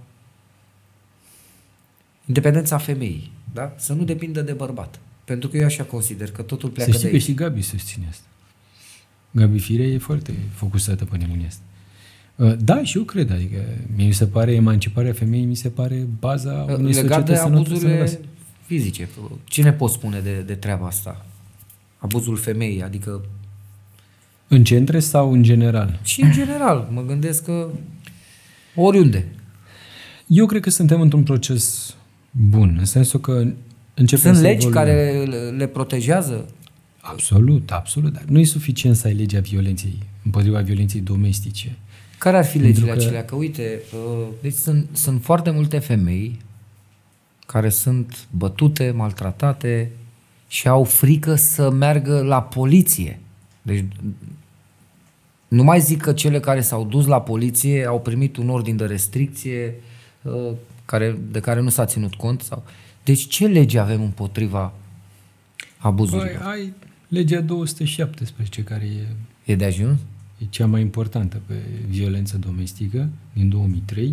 independența femeii, da? Să nu depindă de bărbat. Pentru că eu așa consider că totul pleacă Să de știi că aici. și Gabi susține asta. Gabi Firea e foarte focusată pe nebunia asta. Da, și eu cred, adică mi se pare emanciparea femeii, mi se pare baza unei legat de societăți abuzurile sănătoase. fizice. Cine poate spune de, de treaba asta? Abuzul femeii, adică În centre sau în general? și în general, mă gândesc că oriunde. Eu cred că suntem într-un proces bun, în sensul că începem Sunt să legi evoluăm. care le, le protejează? Absolut, absolut, dar nu e suficient să ai legea violenței, împotriva violenței domestice. Care ar fi Pentru legile că- acelea? Că uite, uh, deci sunt, sunt foarte multe femei care sunt bătute, maltratate și au frică să meargă la poliție. Deci nu mai zic că cele care s-au dus la poliție au primit un ordin de restricție uh, care, de care nu s-a ținut cont. Sau... Deci ce lege avem împotriva abuzurilor? Păi, ai legea două sute șaptesprezece, care e, E de ajuns? e cea mai importantă pe violență domestică, din două mii trei.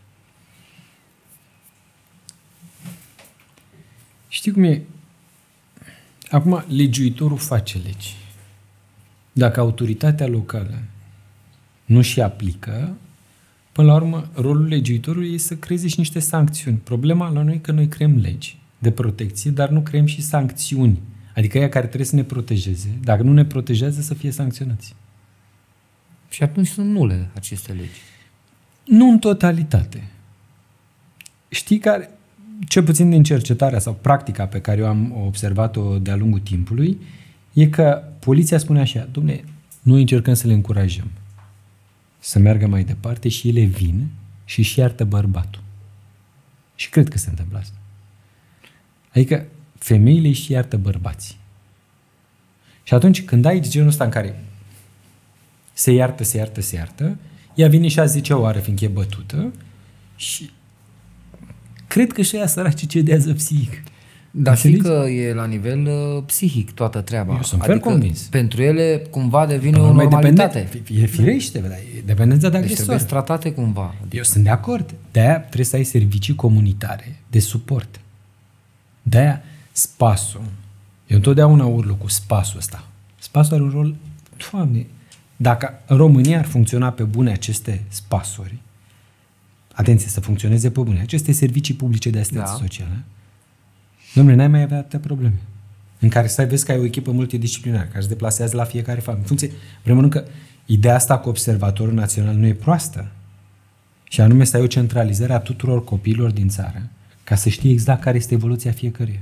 Știi cum e? Acum, legiuitorul face legi. Dacă autoritatea locală nu și aplică, până la urmă, rolul legiuitorului e să creeze și niște sancțiuni. Problema la noi e că noi creăm legi de protecție, dar nu creăm și sancțiuni. Adică ea care trebuie să ne protejeze. Dacă nu ne protejează, să fie sancționați. Și atunci sunt nule aceste legi. Nu în totalitate. Știi care, cel puțin din cercetarea sau practica pe care eu am observat-o de-a lungul timpului, e că poliția spune așa, dom'le, noi încercăm să le încurajăm să meargă mai departe și ele vin și își iartă bărbatul. Și cred că se întâmplă asta. Adică femeile își iartă bărbații. Și atunci când ai genul ăsta în care se iartă, se iartă, se iartă, ea vine și a zecea oară, fiindcă e bătută, și cred că și ea săraci cedează psihic. Dar știi că e la nivel uh, psihic toată treaba. Eu sunt adică fel convins. pentru ele cumva devine Până o normalitate. Depende, e firește, dar e dependența de Deci agresor. trebuie tratate cumva. Adică. Eu sunt de acord. De-aia trebuie să ai servicii comunitare de suport. De-aia spasul. Eu întotdeauna urlu cu spasul ăsta. Spasul are un rol... Doamne, dacă în România ar funcționa pe bune aceste spasuri, atenție, să funcționeze pe bune, aceste servicii publice de asistență da. socială, dom'le, n-ai mai avea atâtea probleme. În care să vezi că ai o echipă multidisciplinară, care se deplasează la fiecare familie. În funcție, vrem că ideea asta cu observatorul național nu e proastă. Și anume să ai o centralizare a tuturor copiilor din țară, ca să știi exact care este evoluția fiecăruia.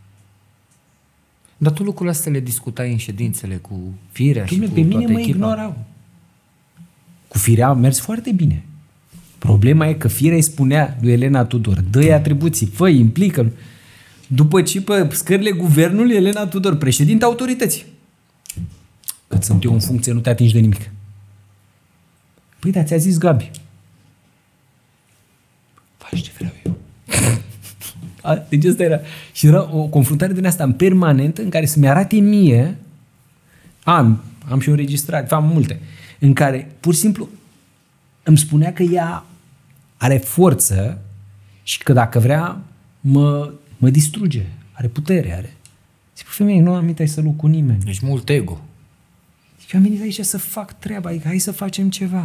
Dar tu lucrurile astea le discutai în ședințele cu Firea și cu pe mine toată mă echipa? ignorau. Cu Firea a mers foarte bine. Problema e că Firea îi spunea lui Elena Tudor, dă-i atribuții, fă-i, implică. După ce pe scările guvernului, Elena Tudor, președinte autorității. Cât sunt eu în funcție, nu te atingi de nimic. Păi da, ți-a zis Gabi. Faci ce vreau eu. A, deci asta era. Și era o confruntare din asta în permanentă în care să-mi arate mie, am, am și înregistrat, am multe, în care pur și simplu îmi spunea că ea are forță și că dacă vrea mă, mă distruge, are putere, are. Zic, femeie, nu am mintea să lucru cu nimeni. Deci mult ego. Zic, eu am venit aici să fac treaba, adică hai să facem ceva.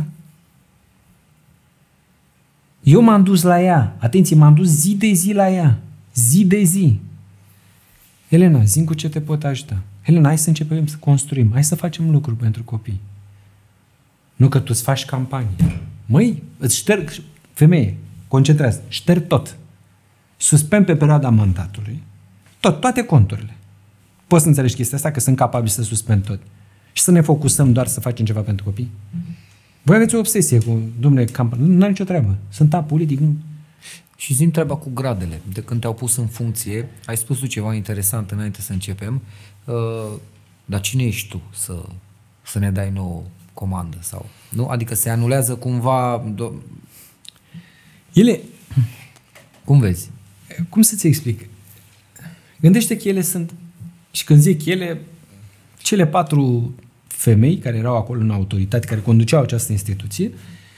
Eu m-am dus la ea, atenție, m-am dus zi de zi la ea, zi de zi. Elena, zi cu ce te pot ajuta. Elena, hai să începem să construim, hai să facem lucruri pentru copii. Nu că tu îți faci campanie. Măi, îți șterg, femeie, concentrează, șterg tot. Suspend pe perioada mandatului tot, toate conturile. Poți să înțelegi chestia asta, că sunt capabil să suspend tot. Și să ne focusăm doar să facem ceva pentru copii? Voi aveți o obsesie cu, domnule, campanie. Nu are nicio treabă. Sunt apolitic. Nu. Și zi-mi treaba cu gradele. De când te-au pus în funcție, ai spus tu ceva interesant înainte să începem, uh, dar cine ești tu să, să ne dai nouă comandă? Sau, nu? Adică se anulează cumva... Do- Ele... Cum vezi? Cum să-ți explic? Gândește că ele sunt... Și când zic ele, cele patru femei care erau acolo în autoritate, care conduceau această instituție,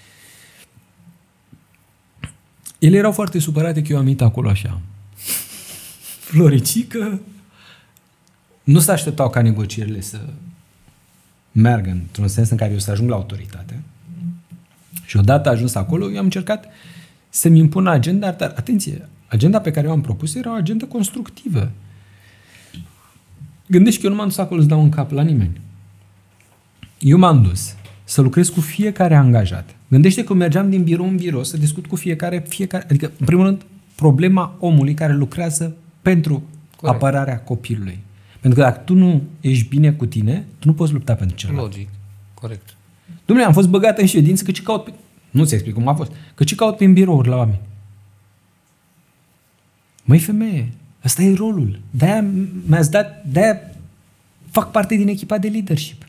ele erau foarte supărate că eu am venit acolo așa. Floricică, nu se așteptau ca negocierile să meargă într-un sens în care eu să ajung la autoritate. Și odată ajuns acolo, eu am încercat să-mi impun agenda, dar atenție, agenda pe care eu am propus era o agenda constructivă. Gândești că eu nu m-am dus acolo să dau în cap la nimeni. Eu m-am dus să lucrez cu fiecare angajat. Gândește că mergeam din birou în birou să discut cu fiecare, fiecare, adică, în primul rând, problema omului care lucrează pentru Corect. apărarea copilului. Pentru că dacă tu nu ești bine cu tine, tu nu poți lupta pentru celălalt. Logic. Corect. Dom'le, am fost băgat în ședință că ce caut pe... Nu ți explic cum a fost. Că ce caut prin birouri la oameni. Măi, femeie, ăsta e rolul. De-aia mi-ați dat, de-aia fac parte din echipa de leadership.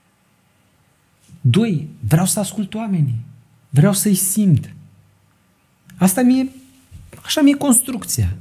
Doi, vreau să ascult oamenii. Vreau să-i simt. Asta mie, așa mi-e construcția.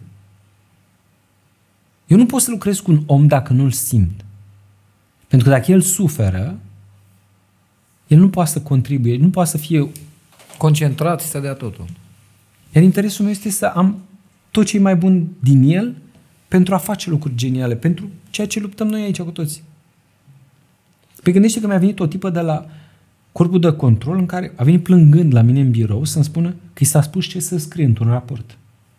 Eu nu pot să lucrez cu un om dacă nu-l simt. Pentru că dacă el suferă, el nu poate să contribuie, nu poate să fie concentrat și să dea totul. Iar interesul meu este să am tot ce e mai bun din el pentru a face lucruri geniale, pentru ceea ce luptăm noi aici cu toți. Păi gândește că mi-a venit o tipă de la corpul de control în care a venit plângând la mine în birou să-mi spună că i s-a spus ce să scrie într-un raport.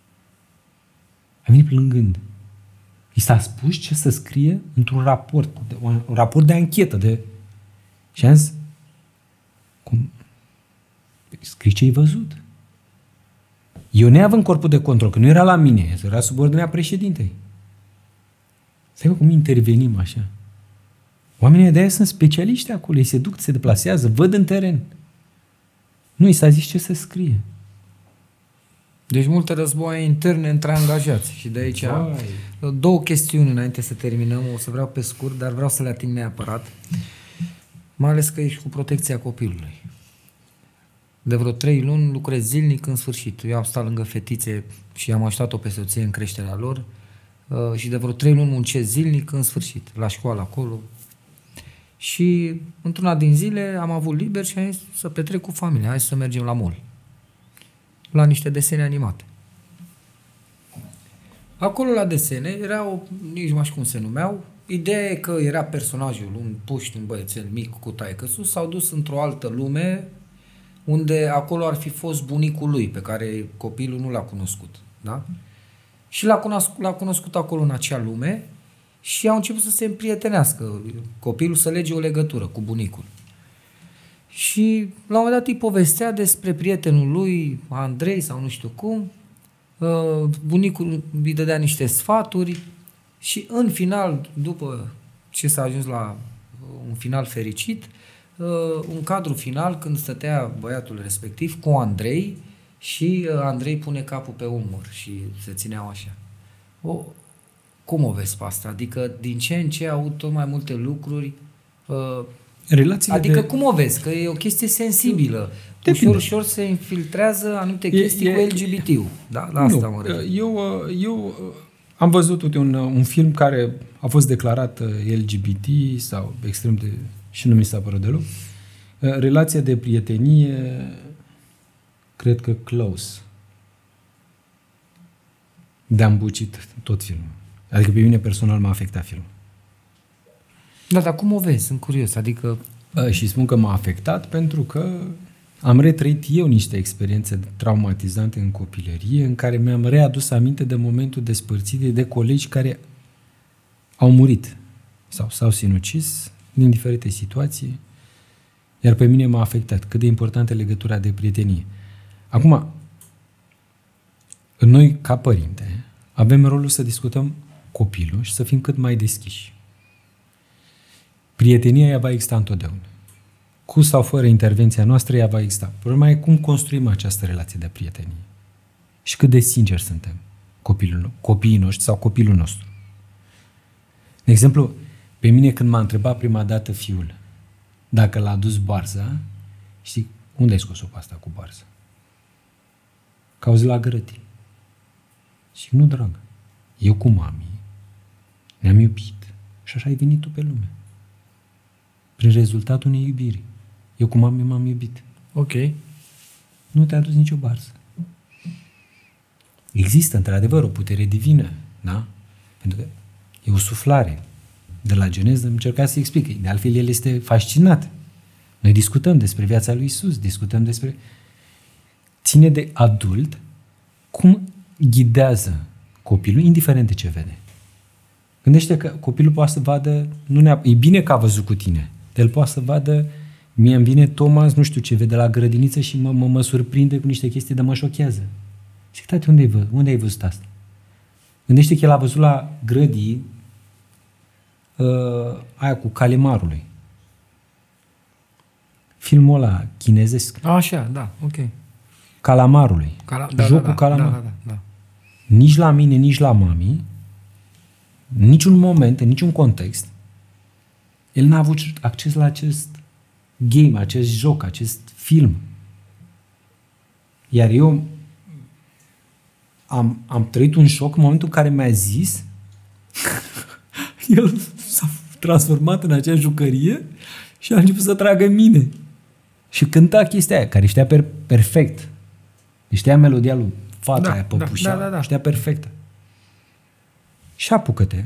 A venit plângând. I s-a spus ce să scrie într-un raport, un raport de anchetă. De... Și am zis, cum? Scrii ce ai văzut. Eu neavând corpul de control, că nu era la mine, era sub ordinea președintei. Stai mă, cum intervenim așa? Oamenii de aia sunt specialiști acolo, ei se duc, se deplasează, văd în teren. Nu, i s-a zis ce să scrie. Deci multe războaie interne între angajați. Și de aici Vai. două chestiuni înainte să terminăm, o să vreau pe scurt, dar vreau să le ating neapărat. Mai ales că ești cu protecția copilului. De vreo trei luni lucrez zilnic în sfârșit. Eu am stat lângă fetițe și am ajutat-o pe soție în creșterea lor. uh, și de vreo trei luni muncesc zilnic în sfârșit, la școală acolo. Și într-una din zile am avut liber și am zis să petrec cu familia, hai să mergem la mall. La niște desene animate. Acolo la desene erau, nici nu mai știu cum se numeau, ideea e că era personajul, un puști, un băiețel mic cu taică-su, s-au dus într-o altă lume unde acolo ar fi fost bunicul lui, pe care copilul nu l-a cunoscut. Da? Și l-a cunoscut, l-a cunoscut acolo în acea lume și au început să se împrietenească. Copilul să lege o legătură cu bunicul. Și la un moment dat îi povestea despre prietenul lui, Andrei sau nu știu cum, bunicul îi dădea niște sfaturi și în final, după ce s-a ajuns la un final fericit, un cadru final când stătea băiatul respectiv cu Andrei și Andrei pune capul pe umăr și se țineau așa. O, cum o vezi pe asta? Adică din ce în ce aud tot mai multe lucruri. Relațiile adică de... cum o vezi? Că e o chestie sensibilă. Depinde. Ușor, ușor se infiltrează anumite chestii e, e, cu L G B T-ul. Da, la asta nu, mă refer. Eu, eu am văzut uite, un, un film care a fost declarat L G B T sau extrem de... și nu mi s-a părut deloc. Relația de prietenie, cred că Close. De-am bucit tot filmul. Adică pe mine personal m-a afectat filmul. Da, dar cum o vezi? Sunt curios. Adică... Și spun că m-a afectat pentru că am retrăit eu niște experiențe traumatizante în copilărie în care mi-am readus aminte de momentul despărțirii de colegi care au murit sau s-au sinucis din diferite situații. Iar pe mine m-a afectat. Cât de importantă e legătura de prietenie. Acum, noi, ca părinte, avem rolul să discutăm copilul și să fim cât mai deschiși. Prietenia ea va exista întotdeauna. Cu sau fără intervenția noastră, ea va exista. Problema e cum construim această relație de prietenie. Și cât de sinceri suntem copilul, copiii noștri sau copilul nostru. De exemplu, pe mine când m-a întrebat prima dată fiul dacă l-a dus boarza, știi, unde ai scos-o pe asta cu boarza? Că auzi la grăti. Și nu, dragă, eu cu mami ne-am iubit și așa ai venit tu pe lume. Prin rezultatul unei iubiri. Eu cu mami m-am iubit. Ok. Nu te-a dus nicio barsă. Există, într-adevăr, o putere divină, da? Pentru că e o suflare. De la Geneză încerca să explic. De altfel, el este fascinat. Noi discutăm despre viața lui Iisus, discutăm despre... Ține de adult cum ghidează copilul, indiferent de ce vede. Gândește că copilul poate să vadă... Nu ne e bine că a văzut cu tine. El poate să vadă... Mie îmi vine Thomas, nu știu ce, vede la grădiniță și mă, mă, mă surprinde cu niște chestii de mă șochează. Zic, tati, unde ai văzut? Unde ai văzut asta? Gândește că el a văzut la grădii uh, aia cu calimarului. Filmul ăla chinezesc. Așa, da, ok. Calamarului. Cala- da, Jocul da, da, calamar. da, da, da. Nici la mine, nici la mami, în niciun moment, în niciun context, el n-a avut acces la acest game, acest joc, acest film. Iar eu am, am trăit un șoc în momentul în care mi-a zis el s-a transformat în acea jucărie și a început să tragă mine. Și cânta chestia aia, care știa per- perfect. Știa melodia lui fata da, aia, păpușa, da, da, da, da. știa perfectă. Și apucă-te.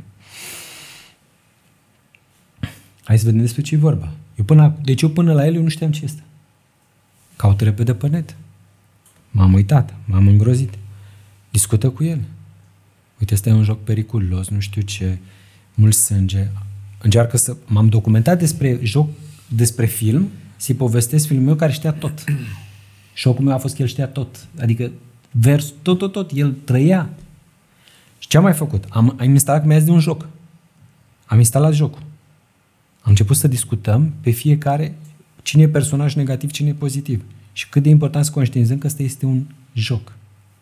Hai să vedem despre ce e vorba. Eu până, deci eu până la el eu nu știam ce este. Caut repede pe net. M-am uitat, m-am îngrozit. Discută cu el. Uite, ăsta e un joc periculos, nu știu ce, mult sânge. Încearcă să... M-am documentat despre joc, despre film, să-i povestesc filmul meu care știa tot. Șocul meu a fost că el știa tot. Adică vers, tot, tot, tot. El trăia. Și ce am mai făcut? Am, am instalat, mi-a zis de un joc. Am instalat jocul. Am început să discutăm pe fiecare cine e personaj negativ, cine e pozitiv. Și cât de important să conștientizăm că ăsta este un joc.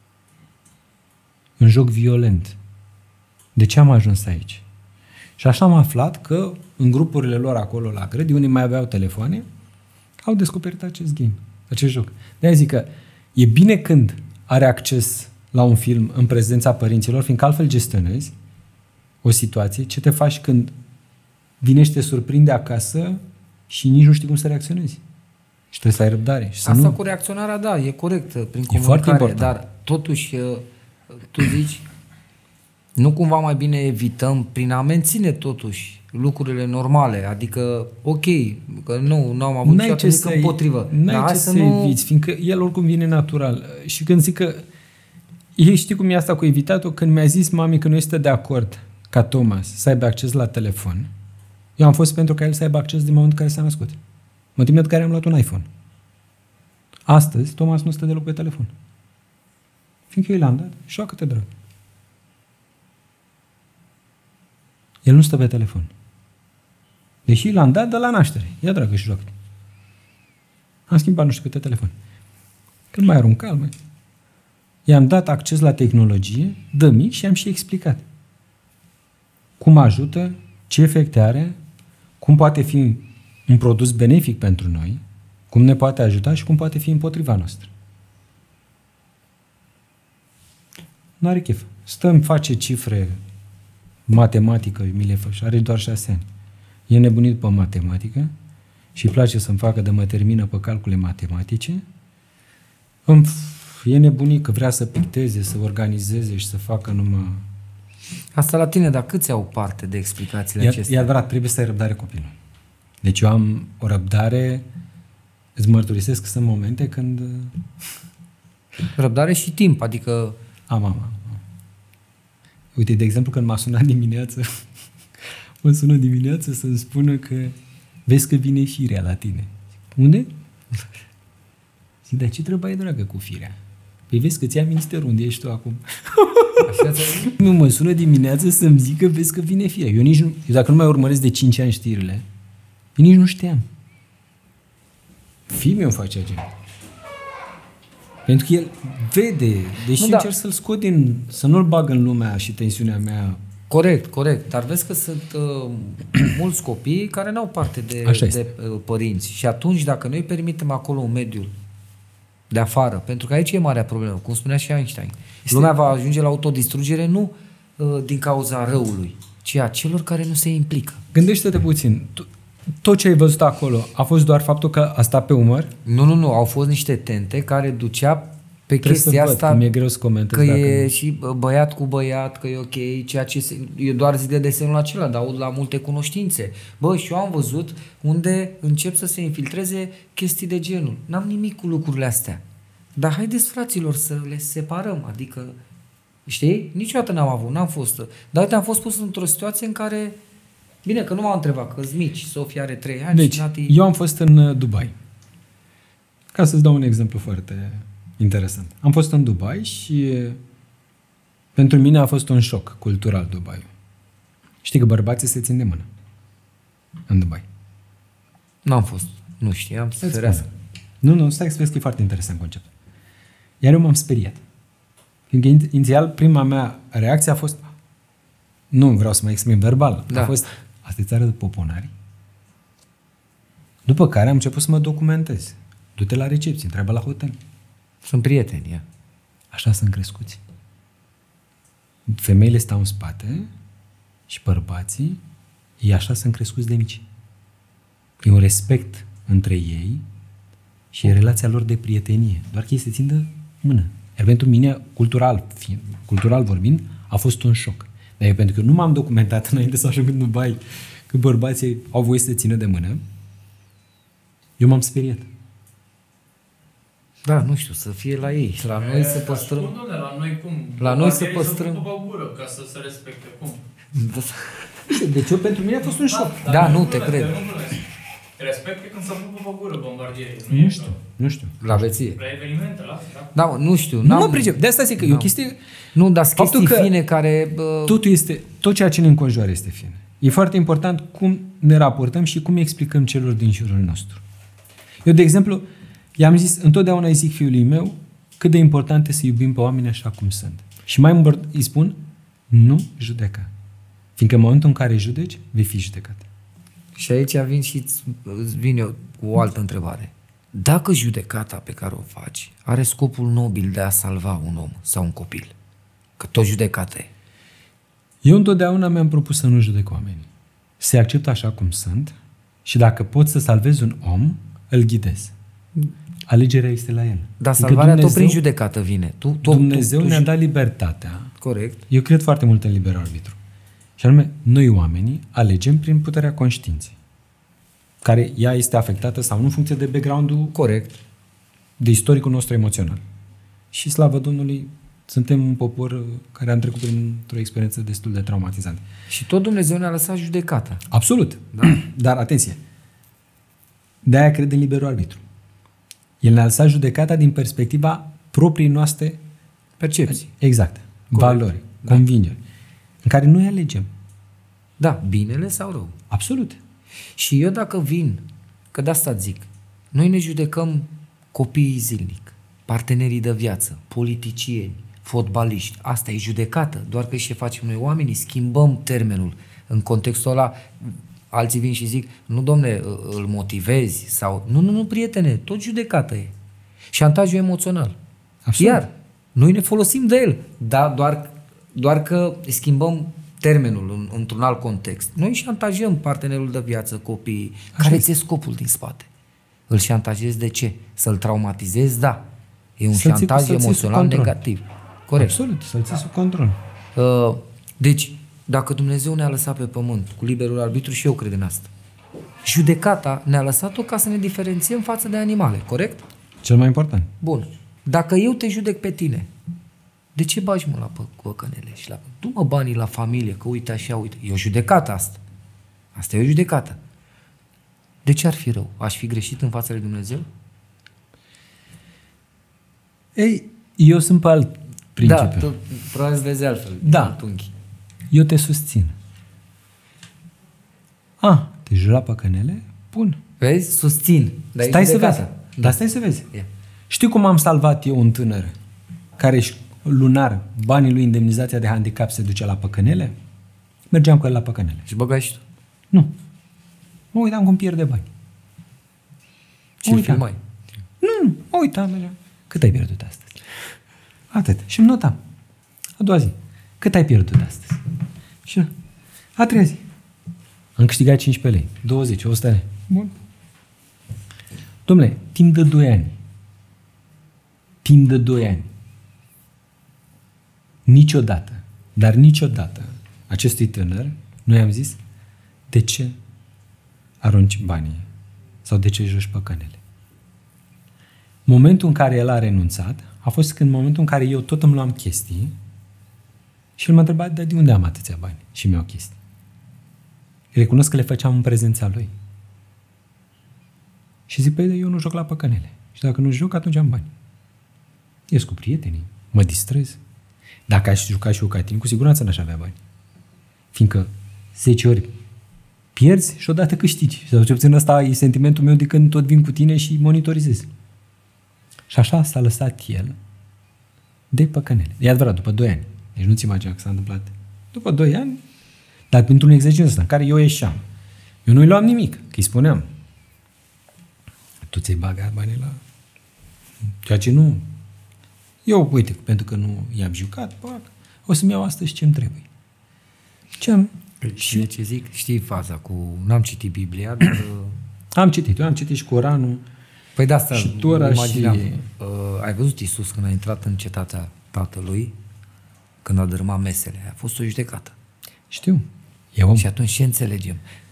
Un joc violent. De ce am ajuns aici? Și așa am aflat că în grupurile lor acolo la grădi, unii mai aveau telefoane, au descoperit acest game, acest joc. De-aia zic că e bine când are acces la un film în prezența părinților, fiindcă altfel gestionezi, o situație, ce te faci când vine și te surprinde acasă și nici nu știi cum să reacționezi. Și trebuie să ai răbdare. Și să Asta nu... cu reacționarea, da, e corect prin E foarte comunicare, important. dar totuși tu zici, nu cumva mai bine evităm prin a menține totuși lucrurile normale, adică ok, că nu, nu am avut N-ai niciodată ce nimic să, împotrivă. n-ai Dar ce hai să, să nu... eviți, fiindcă el oricum vine natural. Și când zic că ei știi cum e asta cu evitatul? Când mi-a zis mami că nu este de acord ca Thomas să aibă acces la telefon, eu am fost pentru ca el să aibă acces din momentul în care s-a născut. Motivul de care am luat un iPhone. Astăzi, Thomas nu stă deloc pe telefon. Fiindcă eu l-am dat, joacă-te, drag. El nu stă pe telefon. Deși l-am dat de la naștere. Ia, dragă, și joacă. Am schimbat nu știu câte telefon. Când mai arunca, mai... I-am dat acces la tehnologie, de mic, și am și explicat. Cum ajută, ce efecte are, cum poate fi un produs benefic pentru noi, cum ne poate ajuta și cum poate fi împotriva noastră. Nu are chef. Stăm, face cifre, matematică, mi le fă, și are doar șase ani. E nebunit pe matematică și îi place să-mi facă de mă termină pe calcule matematice. Îmi e nebunit că vrea să picteze, să organizeze și să facă numai... Asta la tine, dar câți au parte de explicațiile E, acestea? e adevărat, trebuie să ai răbdare copilul. Deci eu am o răbdare, îți mărturisesc că sunt momente când... Răbdare și timp, adică... Am, am, am. Uite, de exemplu, când m-a sunat dimineață, mă sună dimineață să-mi spună că vezi că vine firea la tine. Unde? Zic, dar ce trebuie, dragă, cu firea? Păi vezi că ți-a ministerul, unde ești tu acum? Așa nu, mă sună dimineață să-mi zică, vezi că vine firea. Eu nici nu, eu dacă nu mai urmăresc de cinci ani știrile, eu nici nu știam. Fiul meu face agent. Pentru că el vede, deși nu, da. încerc să-l scot din, să nu-l bag în lumea și tensiunea mea. Corect, corect. Dar vezi că sunt uh, mulți copii care n-au parte de, de uh, părinți. Și atunci, dacă noi permitem acolo un mediu de afară, pentru că aici e marea problemă, cum spunea și Einstein. Este... Lumea va ajunge la autodistrugere nu uh, din cauza răului, ci a celor care nu se implică. Gândește-te puțin. Tot ce ai văzut acolo a fost doar faptul că a stat pe umăr? Nu, nu, nu. Au fost niște tente care ducea pe Trebuie chestia văd, asta, mi-e greu să comentez că dacă e nu. și băiat cu băiat, că e ok, ceea ce se, eu doar zic de desenul acela, dar aud la multe cunoștințe. Bă, și eu am văzut unde încep să se infiltreze chestii de genul. N-am nimic cu lucrurile astea. Dar haideți, fraților, să le separăm, adică, știi? Niciodată n-am avut, n-am fost. Dar uite, am fost pus într-o situație în care, bine, că nu m-am întrebat, că-s mici, Sofia are trei ani deci, și Nati... eu am fost în Dubai. Ca să-ți dau un exemplu foarte interesant. Am fost în Dubai și pentru mine a fost un șoc cultural Dubai. Știi că bărbații se țin de mână în Dubai. N-am fost, nu știam, să ferească. Nu, nu, stai să vezi că e foarte interesant conceptul. Iar eu m-am speriat. Fiindcă inițial prima mea reacție a fost, nu vreau să mă exprim verbal, da. A fost, asta e țară de poponari. După care am început să mă documentez. Du-te la recepție, întreabă la hotel. Sunt prieteni, ia. Așa sunt crescuți. Femeile stau în spate și bărbații, ei așa sunt crescuți de mici. E un respect între ei și e relația lor de prietenie. Doar că ei se țin de mână. Iar pentru mine, cultural, fiind, cultural vorbind, a fost un șoc. Dar eu, pentru că nu m-am documentat înainte să ajung în Dubai că bărbații au voie să se țină de mână, eu m-am speriat. Da, nu știu, să fie la ei. La noi să păstrăm... Spun, la noi cum? La noi să păstrăm... Să pupă gură, ca să se respecte. Cum? Deci eu, pentru mine a fost un șoc. Da, da, nu te cred. Respecte când se pupă pe gură bombardierii. Nu, nu știu, nu știu. La veție. La evenimente, la asta. Da, mă, nu știu. Nu mă pricep. De asta zic că e o chestie... Nu, dar chestii că fine care... Bă... Totul este, tot ceea ce ne înconjoară este fin. E foarte important cum ne raportăm și cum explicăm celor din jurul nostru. Eu, de exemplu, i-am zis, întotdeauna îi zic fiului meu cât de important este să iubim pe oameni așa cum sunt. Și mai mult îi spun, nu judeca. Fiindcă în momentul în care judeci, vei fi judecat. Și aici vin și îți vin eu cu o altă întrebare. Dacă judecata pe care o faci are scopul nobil de a salva un om sau un copil, că tot judecată e. Eu întotdeauna mi-am propus să nu judec oamenii. Să-i accept așa cum sunt și dacă pot să salvez un om, îl ghidez. Alegerea este la el. Dar Adică salvarea Dumnezeu, tot prin judecată vine. Tu, tu, Dumnezeu tu, tu, ne-a tu, dat libertatea. Corect. Eu cred foarte mult în liber arbitru. Și anume, noi oamenii alegem prin puterea conștiinței, care ea este afectată sau nu în funcție de background-ul, Corect. de istoricul nostru emoțional. Și slavă Domnului, suntem un popor care am trecut printr-o experiență destul de traumatizantă. Și tot Dumnezeu ne-a lăsat judecata. Absolut. Da? Dar atenție. De-aia cred în liberul arbitru. El ne-a lăsat judecata din perspectiva proprii noastre Percepții. exact. Corect. Valori, Da. convingeri, în care noi alegem. Da, binele sau rău. Absolut. Și eu dacă vin, că de asta zic, noi ne judecăm copiii zilnic, partenerii de viață, politicieni, fotbaliști. Asta e judecată, doar că și ce facem noi oamenii, schimbăm termenul. În contextul ăla, alții vin și zic, nu domne, îl motivezi sau... Nu, nu, nu, prietene, tot judecată e. Șantajul emoțional. Absolut. Iar, noi ne folosim de el, dar doar, doar că schimbăm termenul în, într-un alt context. Noi șantajăm partenerul de viață, copiii. Așa Care este. ți-e scopul din spate? Îl șantajezi de ce? Să-l traumatizezi? Da. E un Să-l ții- șantaj să-l ții sub emoțional control. negativ. Corect. Absolut. Să-l ții sub control. Uh, deci, dacă Dumnezeu ne-a lăsat pe pământ cu liberul arbitru, și eu cred în asta, judecata ne-a lăsat-o ca să ne diferențiem față de animale, corect? Cel mai important. Bun. Dacă eu te judec pe tine, de ce bagi mă la pă- păcănele și la... Du-mă banii la familie, că uite așa, uite. E o judecată asta. Asta e o judecată. De ce ar fi rău? Aș fi greșit în fața lui Dumnezeu? Ei, eu sunt pe alt principiu. Da, tu probabil vezi altfel. Da. Alt unghi. Eu te susțin. A, te juri la păcănele? Bun. Vezi? Susțin. Dar e Stai să judecată. vezi. Dar stai să vezi. Ia. Știi cum am salvat eu un tânăr care își lunar banii lui indemnizația de handicap se duce la păcănele? Mergeam cu el la păcănele. Și băgai și tu. Nu. Mă uitam cum pierde bani. Și îl Uitam. filmai. Nu, nu. Mă uitam. mergeam. Cât ai pierdut astăzi? Atât. Și îmi notam. A doua zi. Cât ai pierdut astăzi? Și a treia zi. Am câștigat cincisprezece lei. douăzeci, o sută lei. Bun. Dom'le, timp de doi ani. Timp de doi ani. Niciodată, dar niciodată acestui tânăr, noi am zis, de ce arunci banii? Sau de ce joci păcănele? Momentul în care el a renunțat a fost când momentul în care eu tot îmi luam chestii și el m-a întrebat, dar de unde am atâția bani și mi-au chestii? Recunosc că le făceam în prezența lui. Și zic, păi, eu nu joc la păcănele. Și dacă nu joc, atunci am bani. Ies cu prietenii, mă distrez. Dacă aș juca și eu ca tine, cu siguranță n-aș avea bani. Fiindcă zece ori pierzi și odată câștigi. Sau ce puțin ăsta e sentimentul meu de când tot vin cu tine și monitorizez. Și așa s-a lăsat el de păcănele. E adevărat, după doi ani. Deci nu-ți imagina că s-a întâmplat. După doi ani, dar pentru un exercițiu ăsta, în care eu ieșeam. Eu nu-i luam nimic, că îi spuneam. Tu ți-ai bagat banii la... Ceea ce nu... Eu, uite, pentru că nu i-am jucat, pac, o să-mi iau astăzi ce-mi trebuie. Ce-am... Și ce zic? Știi faza cu... N-am citit Biblia, dar... uh, Am citit, eu am citit și Coranul. Păi de asta Și Tora imagineam. și- Uh, ai văzut Iisus când a intrat în cetatea tatălui, când a dărâmat mesele? A fost o judecată. Știu. E om. Și atunci ce înțelegem?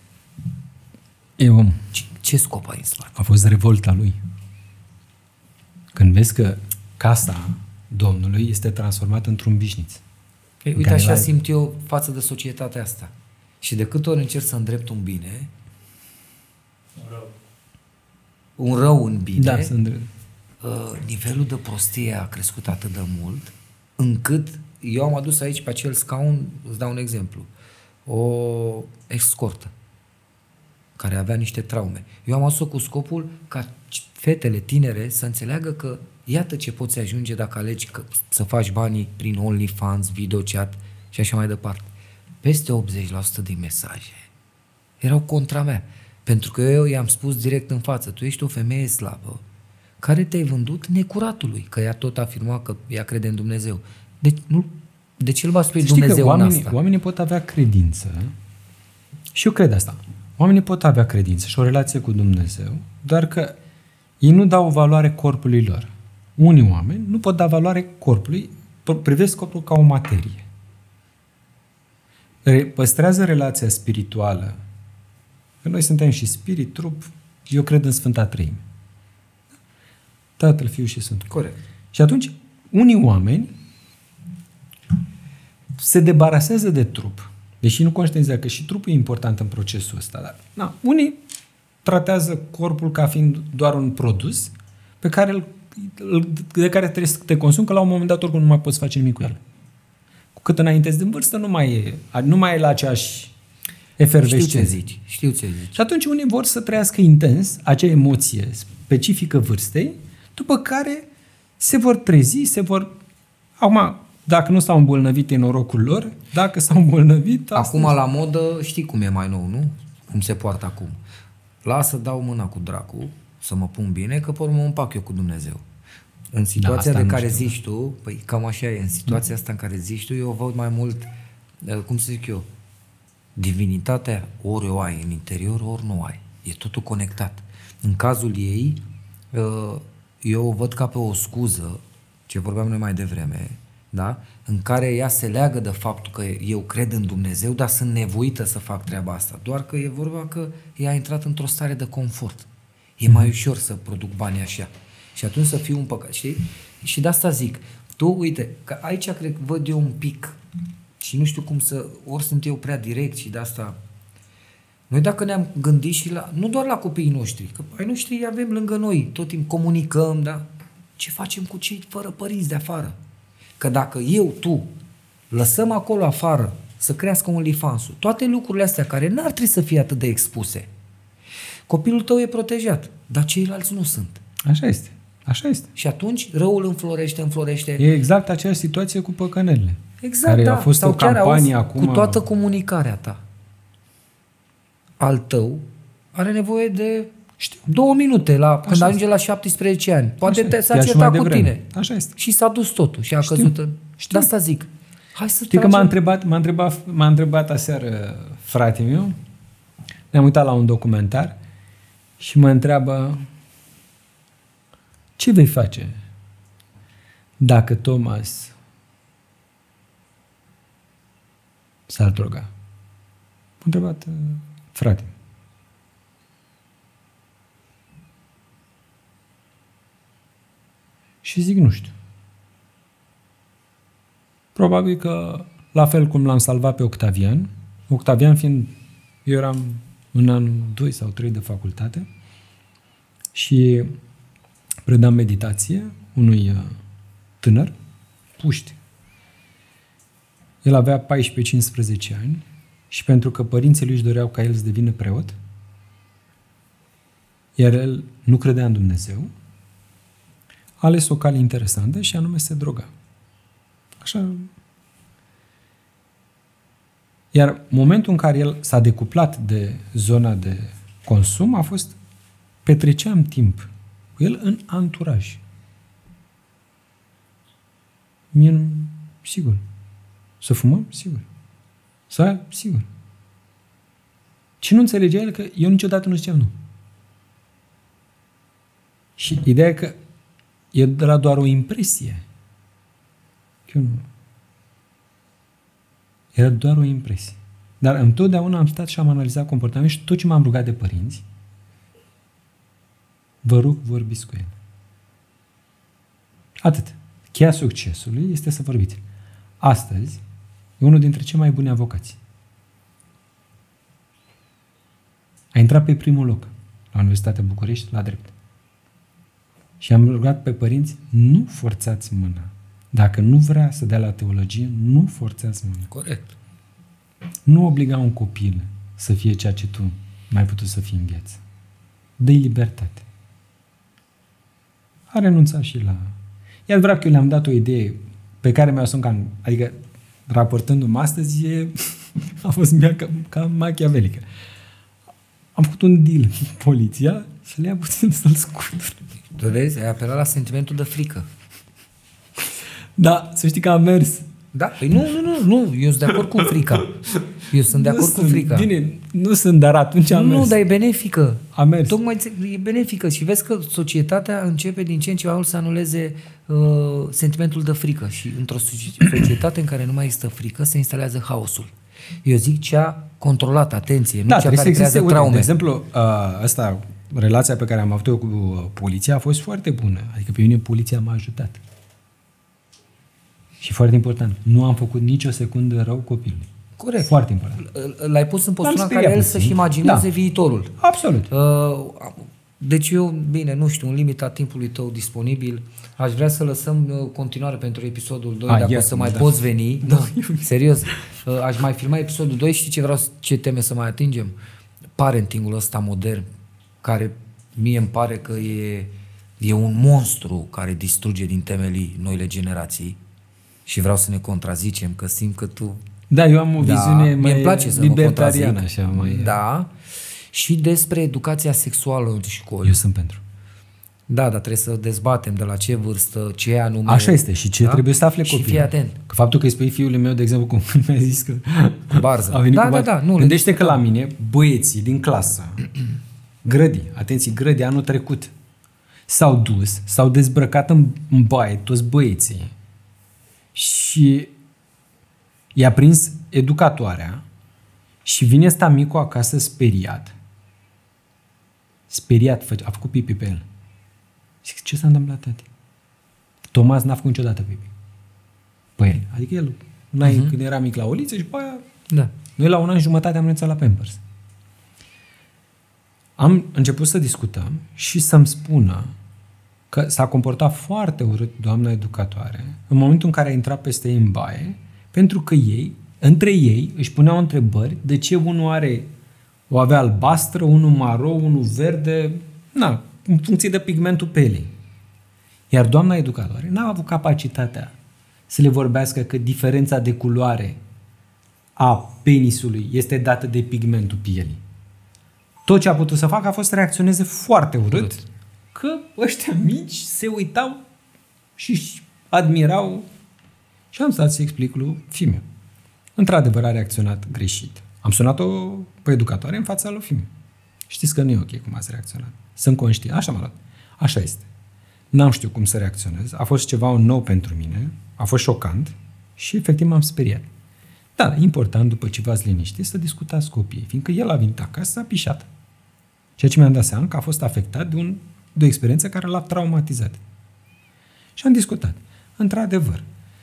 E om. Ce, ce scop ai în spate? A fost revolta lui. Când vezi că casa Domnului este transformată într-un vișniț. Ei, uite, care așa la- simt eu față de societatea asta. Și de câte ori încerc să îndrept un bine, Rău. un rău în bine, Da, sunt... uh, nivelul de prostie a crescut atât de mult, încât eu am adus aici pe acel scaun, îți dau un exemplu, o escortă care avea niște traume. Eu am adus-o cu scopul ca fetele tinere să înțeleagă că iată ce poți ajunge dacă alegi că, să faci banii prin OnlyFans, videochat și așa mai departe. Peste optzeci la sută din mesaje erau contra mea. Pentru că eu i-am spus direct în față, tu ești o femeie slabă care te-ai vândut necuratului, că ea tot afirma că ea crede în Dumnezeu. Deci nu, De ce îl va spui Să știi Dumnezeu că în oamenii, asta? oamenii pot avea credință și eu cred asta. Oamenii pot avea credință și o relație cu Dumnezeu, doar că ei nu dau valoare corpului lor. Unii oameni nu pot da valoare corpului, privesc corpul ca o materie. Păstrează relația spirituală. Că noi suntem și spirit, trup, eu cred în Sfânta Treime. Tatăl, Fiul și Sfântul. Corect. Și atunci, unii oameni se debarasează de trup. Deși nu conștientizează că și trupul e important în procesul ăsta. Dar, na, unii tratează corpul ca fiind doar un produs pe care îl, de care trebuie să te consumi, că la un moment dat oricum nu mai poți face nimic cu el. Cu cât înaintezi din vârstă, nu mai e, nu mai e la aceeași efervescență. Știu ce zici. Știu ce zici. Și atunci unii vor să trăiască intens acea emoție specifică vârstei, după care se vor trezi, se vor... Acum, dacă nu s-au îmbolnăvit, e norocul lor. Dacă s-au îmbolnăvit... Acum, la modă, știi cum e mai nou, nu? Cum se poartă acum. Lasă, dau mâna cu dracu, să mă pun bine, că pe urmă mă împac eu cu Dumnezeu. În situația da, de care știu, zici tu, păi cam așa e, în situația asta în care zici tu, eu văd mai mult, cum să zic eu, divinitatea ori o ai în interior, ori nu ai. E totul conectat. În cazul ei, eu o văd ca pe o scuză, ce vorbeam noi mai devreme, da? În care ea se leagă de faptul că eu cred în Dumnezeu, dar sunt nevoită să fac treaba asta. Doar că e vorba că ea a intrat într-o stare de confort. E mai ușor să produc banii așa. Și atunci să fiu un păcat, știi? Și de asta zic, tu, uite, că aici cred că văd eu un pic și nu știu cum să, ori sunt eu prea direct și de asta... Noi dacă ne-am gândit și la, nu doar la copiii noștri, că ai noștri avem lângă noi, tot timp comunicăm, da? Ce facem cu cei fără părinți de afară? Că dacă eu, tu, lăsăm acolo afară să crească OnlyFans-ul, toate lucrurile astea care n-ar trebui să fie atât de expuse, copilul tău e protejat, dar ceilalți nu sunt. Așa este. Așa este. Și atunci răul înflorește, înflorește. E exact aceeași situație cu păcănelile. Exact, care da. a fost Sau o chiar campanie auzi, acum... cu toată comunicarea ta. Al tău are nevoie de Știu. două minute la, când Așa ajunge este. la șaptesprezece ani. Poate Așa te, este. s-a Chiar și certat mai cu devreme. tine. Așa este. Și s-a dus totul și a Știu. căzut în... Știu. De asta zic. Hai să Știi că m-a întrebat, m-a întrebat, m-a întrebat aseară fratele meu, ne-am uitat la un documentar și mă întreabă ce vei face dacă Thomas s-ar droga? M-a întrebat uh, fratele. Și zic, nu știu. Probabil că, la fel cum l-am salvat pe Octavian, Octavian fiind, eu eram în anul doi sau trei de facultate și predam meditație unui tânăr, puști. El avea paisprezece cincisprezece ani și pentru că părinții lui își doreau ca el să devină preot, iar el nu credea în Dumnezeu, a ales o cale interesantă și anume se droga. Așa. Iar momentul în care el s-a decuplat de zona de consum a fost petreceam timp cu el în anturaj. Mie nu... Sigur. Să fumăm? Sigur. Să? Sigur. Și nu înțelegea el că eu niciodată nu ziceam nu. Și ideea e că era doar o impresie. Eu nu. Era doar o impresie. Dar întotdeauna am stat și am analizat comportamentul și tot ce m-am rugat de părinți, vă rog, vorbiți cu el. Atât. Cheia succesului este să vorbiți. Astăzi e unul dintre cei mai buni avocați. A intrat pe primul loc la Universitatea București, la drept. Și am rugat pe părinți, nu forțați mâna. Dacă nu vrea să dea la teologie, nu forțați mâna. Corect. Nu obliga un copil să fie ceea ce tu n-ai putut să fii în viață. Dă-i libertate. A renunțat și la... E adevărat că eu le-am dat o idee pe care mi-o asum ca... Adică, raportându-mă astăzi, e, a fost mea ca, ca machiavelică. Am făcut un deal cu poliția și le-a puțin să-l scutur. Tu vezi, ai apelat la sentimentul de frică. Da, să știi că am mers Da? Păi nu, nu, nu, nu, eu sunt de acord cu frica. Eu sunt de acord nu cu sunt, frica. Bine, nu sunt, dar atunci am Nu, mers. dar e benefică. A mers. Tocmai e benefică și vezi că societatea începe din ce în ce mai mult să anuleze uh, sentimentul de frică și într-o societate în care nu mai există frică se instalează haosul. Eu zic cea controlată, atenție, nu Da, cea trebuie care să existe, creează uite, traume. de exemplu, uh, asta, relația pe care am avut-o cu poliția a fost foarte bună. Adică pe mine poliția m-a ajutat. Și foarte important, nu am făcut nicio secundă rău copilului. Corect. Foarte important. L-ai pus în postura în speriat care el puțin. să-și imagineze Da. viitorul. Absolut. Uh, Deci eu, bine, nu știu, în limita timpului tău disponibil, aș vrea să lăsăm uh, continuare pentru episodul doi, Ah, dacă ia, o să mai da. poți veni. Da. Serios, uh, aș mai filma episodul doi, știi ce vreau, să- ce teme să mai atingem? Parentingul ăsta modern, care mie îmi pare că e, e un monstru care distruge din temelii noile generații și vreau să ne contrazicem, că simt că tu... Da, eu am o viziune mie mai îmi place să mă libertariană, contrazic. așa, mai... Da. Și despre educația sexuală în școli. Eu sunt pentru. Da, dar trebuie să dezbatem de la ce vârstă, ce anume. Așa este și ce da? trebuie să afle Și copilul. fii atent. Că faptul că îi spui fiului meu, de exemplu, cum mi-a zis că... Cu barză. A venit Da, cu da, barză. da, nu, Gândește le că la mine, băieții din clasă, grădi, atenție, grădi anul trecut, s-au dus, s-au dezbrăcat în, în baie toți băieții și i-a prins educatoarea și vine ăsta micu acasă speriat. Speriat, fă- a făcut pipi pe el. Zic, ce s-a întâmplat, tati? Tomas n-a făcut niciodată pipi. Pe el. Adică el, uh-huh. când era mic la Oliță și pe aia, Da. noi la un an și jumătate am renunțat la Pampers. Am început să discutăm și să-mi spună că s-a comportat foarte urât doamna educatoare în momentul în care a intrat peste ei în baie, pentru că ei, între ei, își puneau întrebări de ce unul are o avea albastră, unul maro, unul verde, na, în funcție de pigmentul pelei. Iar doamna educatoare n-a avut capacitatea să le vorbească că diferența de culoare a penisului este dată de pigmentul pielii. Tot ce a putut să facă a fost să reacționeze foarte urât, urât. Că ăștia mici se uitau și își admirau și am stat să explic lui fiul. Într-adevăr a reacționat greșit. Am sunat-o pe educatoare în fața lui fiul. Știți că nu e ok cum ați reacționat. Sunt conștient. Așa m-a luat. Așa este. N-am știut cum să reacționez. A fost ceva nou pentru mine. A fost șocant și efectiv m-am speriat. Da, important după ce v-ați liniștit să discutați cu copiii, fiindcă el a venit acasă, s-a pișat. Ceea ce mi-am dat seama că a fost afectat de, un, de o experiență care l-a traumatizat. Și am discutat. Într-adevăr,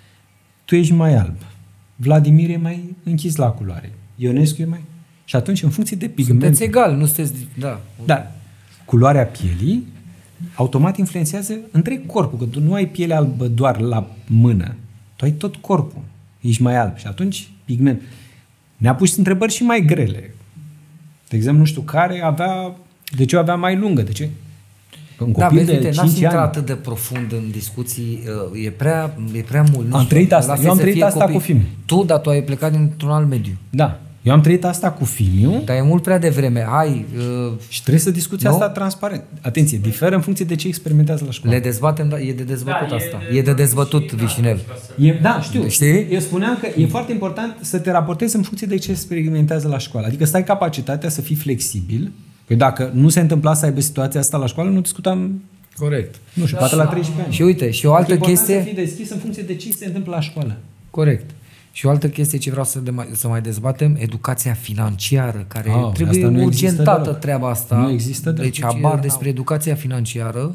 tu ești mai alb, Vladimir e mai închis la culoare, Ionescu e mai... Și atunci, în funcție de pigment... Sunteți egal, nu sunteți... Da. Da. Culoarea pielii automat influențează întreg corpul, că tu nu ai piele albă doar la mână, tu ai tot corpul. Ești mai alb și atunci pigment. Ne-a pus întrebări și mai grele. De exemplu, nu știu care avea... De ce o avea mai lungă? De ce? Un Da, copil vezi, de uite, n-aș cinci intra ani. atât de profund în discuții, e prea, e prea mult. Nu Am știu, trăit asta. lasă Eu am să trăit fie asta copii. cu film. Tu, dar tu ai plecat dintr-un alt mediu. Da. Eu am trăit asta cu Fimiu Dar e mult prea devreme. Hai, uh, și trebuie să discuți Nu? asta transparent. Atenție, diferă în funcție de ce experimentează la școală. le dezbatem, dar e de dezbătut Da, e asta. de- E de dezbătut, și- Vișinel. da, ca să- E, da, știu. Știi? Eu spuneam că e foarte important să te raportezi în funcție de ce experimentează la școală. Adică să ai capacitatea să fii flexibil. Că dacă nu se întâmpla să aibă situația asta la școală, nu discutam, Corect. nu știu, poate la treisprezece ani. Și uite, și o altă E important chestie... să fii deschis în funcție de ce se întâmplă la școală. Corect. Și o altă chestie ce vreau să, de mai, să mai dezbatem, educația financiară, care Ah, trebuie asta nu există urgentată deloc. treaba asta. Nu există deloc. Deci Ce habar e- despre educația financiară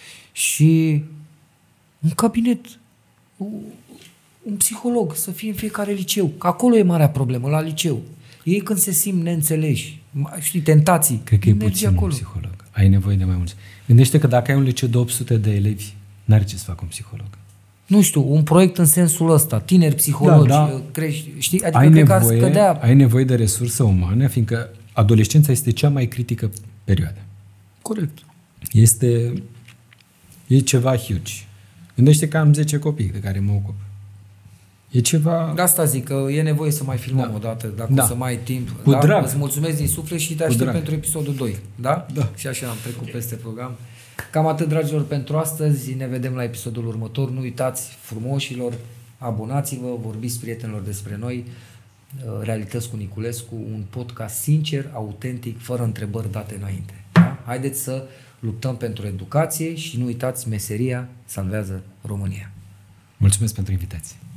și un cabinet, un psiholog să fie în fiecare liceu. Că acolo e marea problemă, la liceu. Ei când se simt neînțeleși, știi, tentații, Cred că e mergi puțin un acolo. psiholog. Ai nevoie de mai mulți. Gândește că dacă ai un liceu de opt sute de elevi, n-are ce să facă un psiholog. Nu știu, un proiect în sensul ăsta, tineri psihologi, Da, da. crești, știi? Adică Ai cred că ar nevoie, scădea. ai nevoie de resursă umană, fiindcă adolescența este cea mai critică perioadă. Corect. Este e ceva huge. Gândește că am zece copii de care mă ocup. E ceva... De asta zic, că e nevoie să mai filmăm Da. o dată, dacă Da. o să mai ai timp. Cu da? drag. Îți mulțumesc din suflet și te Cu aștept drag. pentru episodul doi. Da? Da. Și așa am trecut peste program. Cam atât, dragilor, pentru astăzi. Ne vedem la episodul următor. Nu uitați, frumoșilor, abonați-vă, vorbiți prietenilor despre noi, Realități cu Niculescu, un podcast sincer, autentic, fără întrebări date înainte. Da? Haideți să luptăm pentru educație și nu uitați, meseria salvează România. Mulțumesc pentru invitație.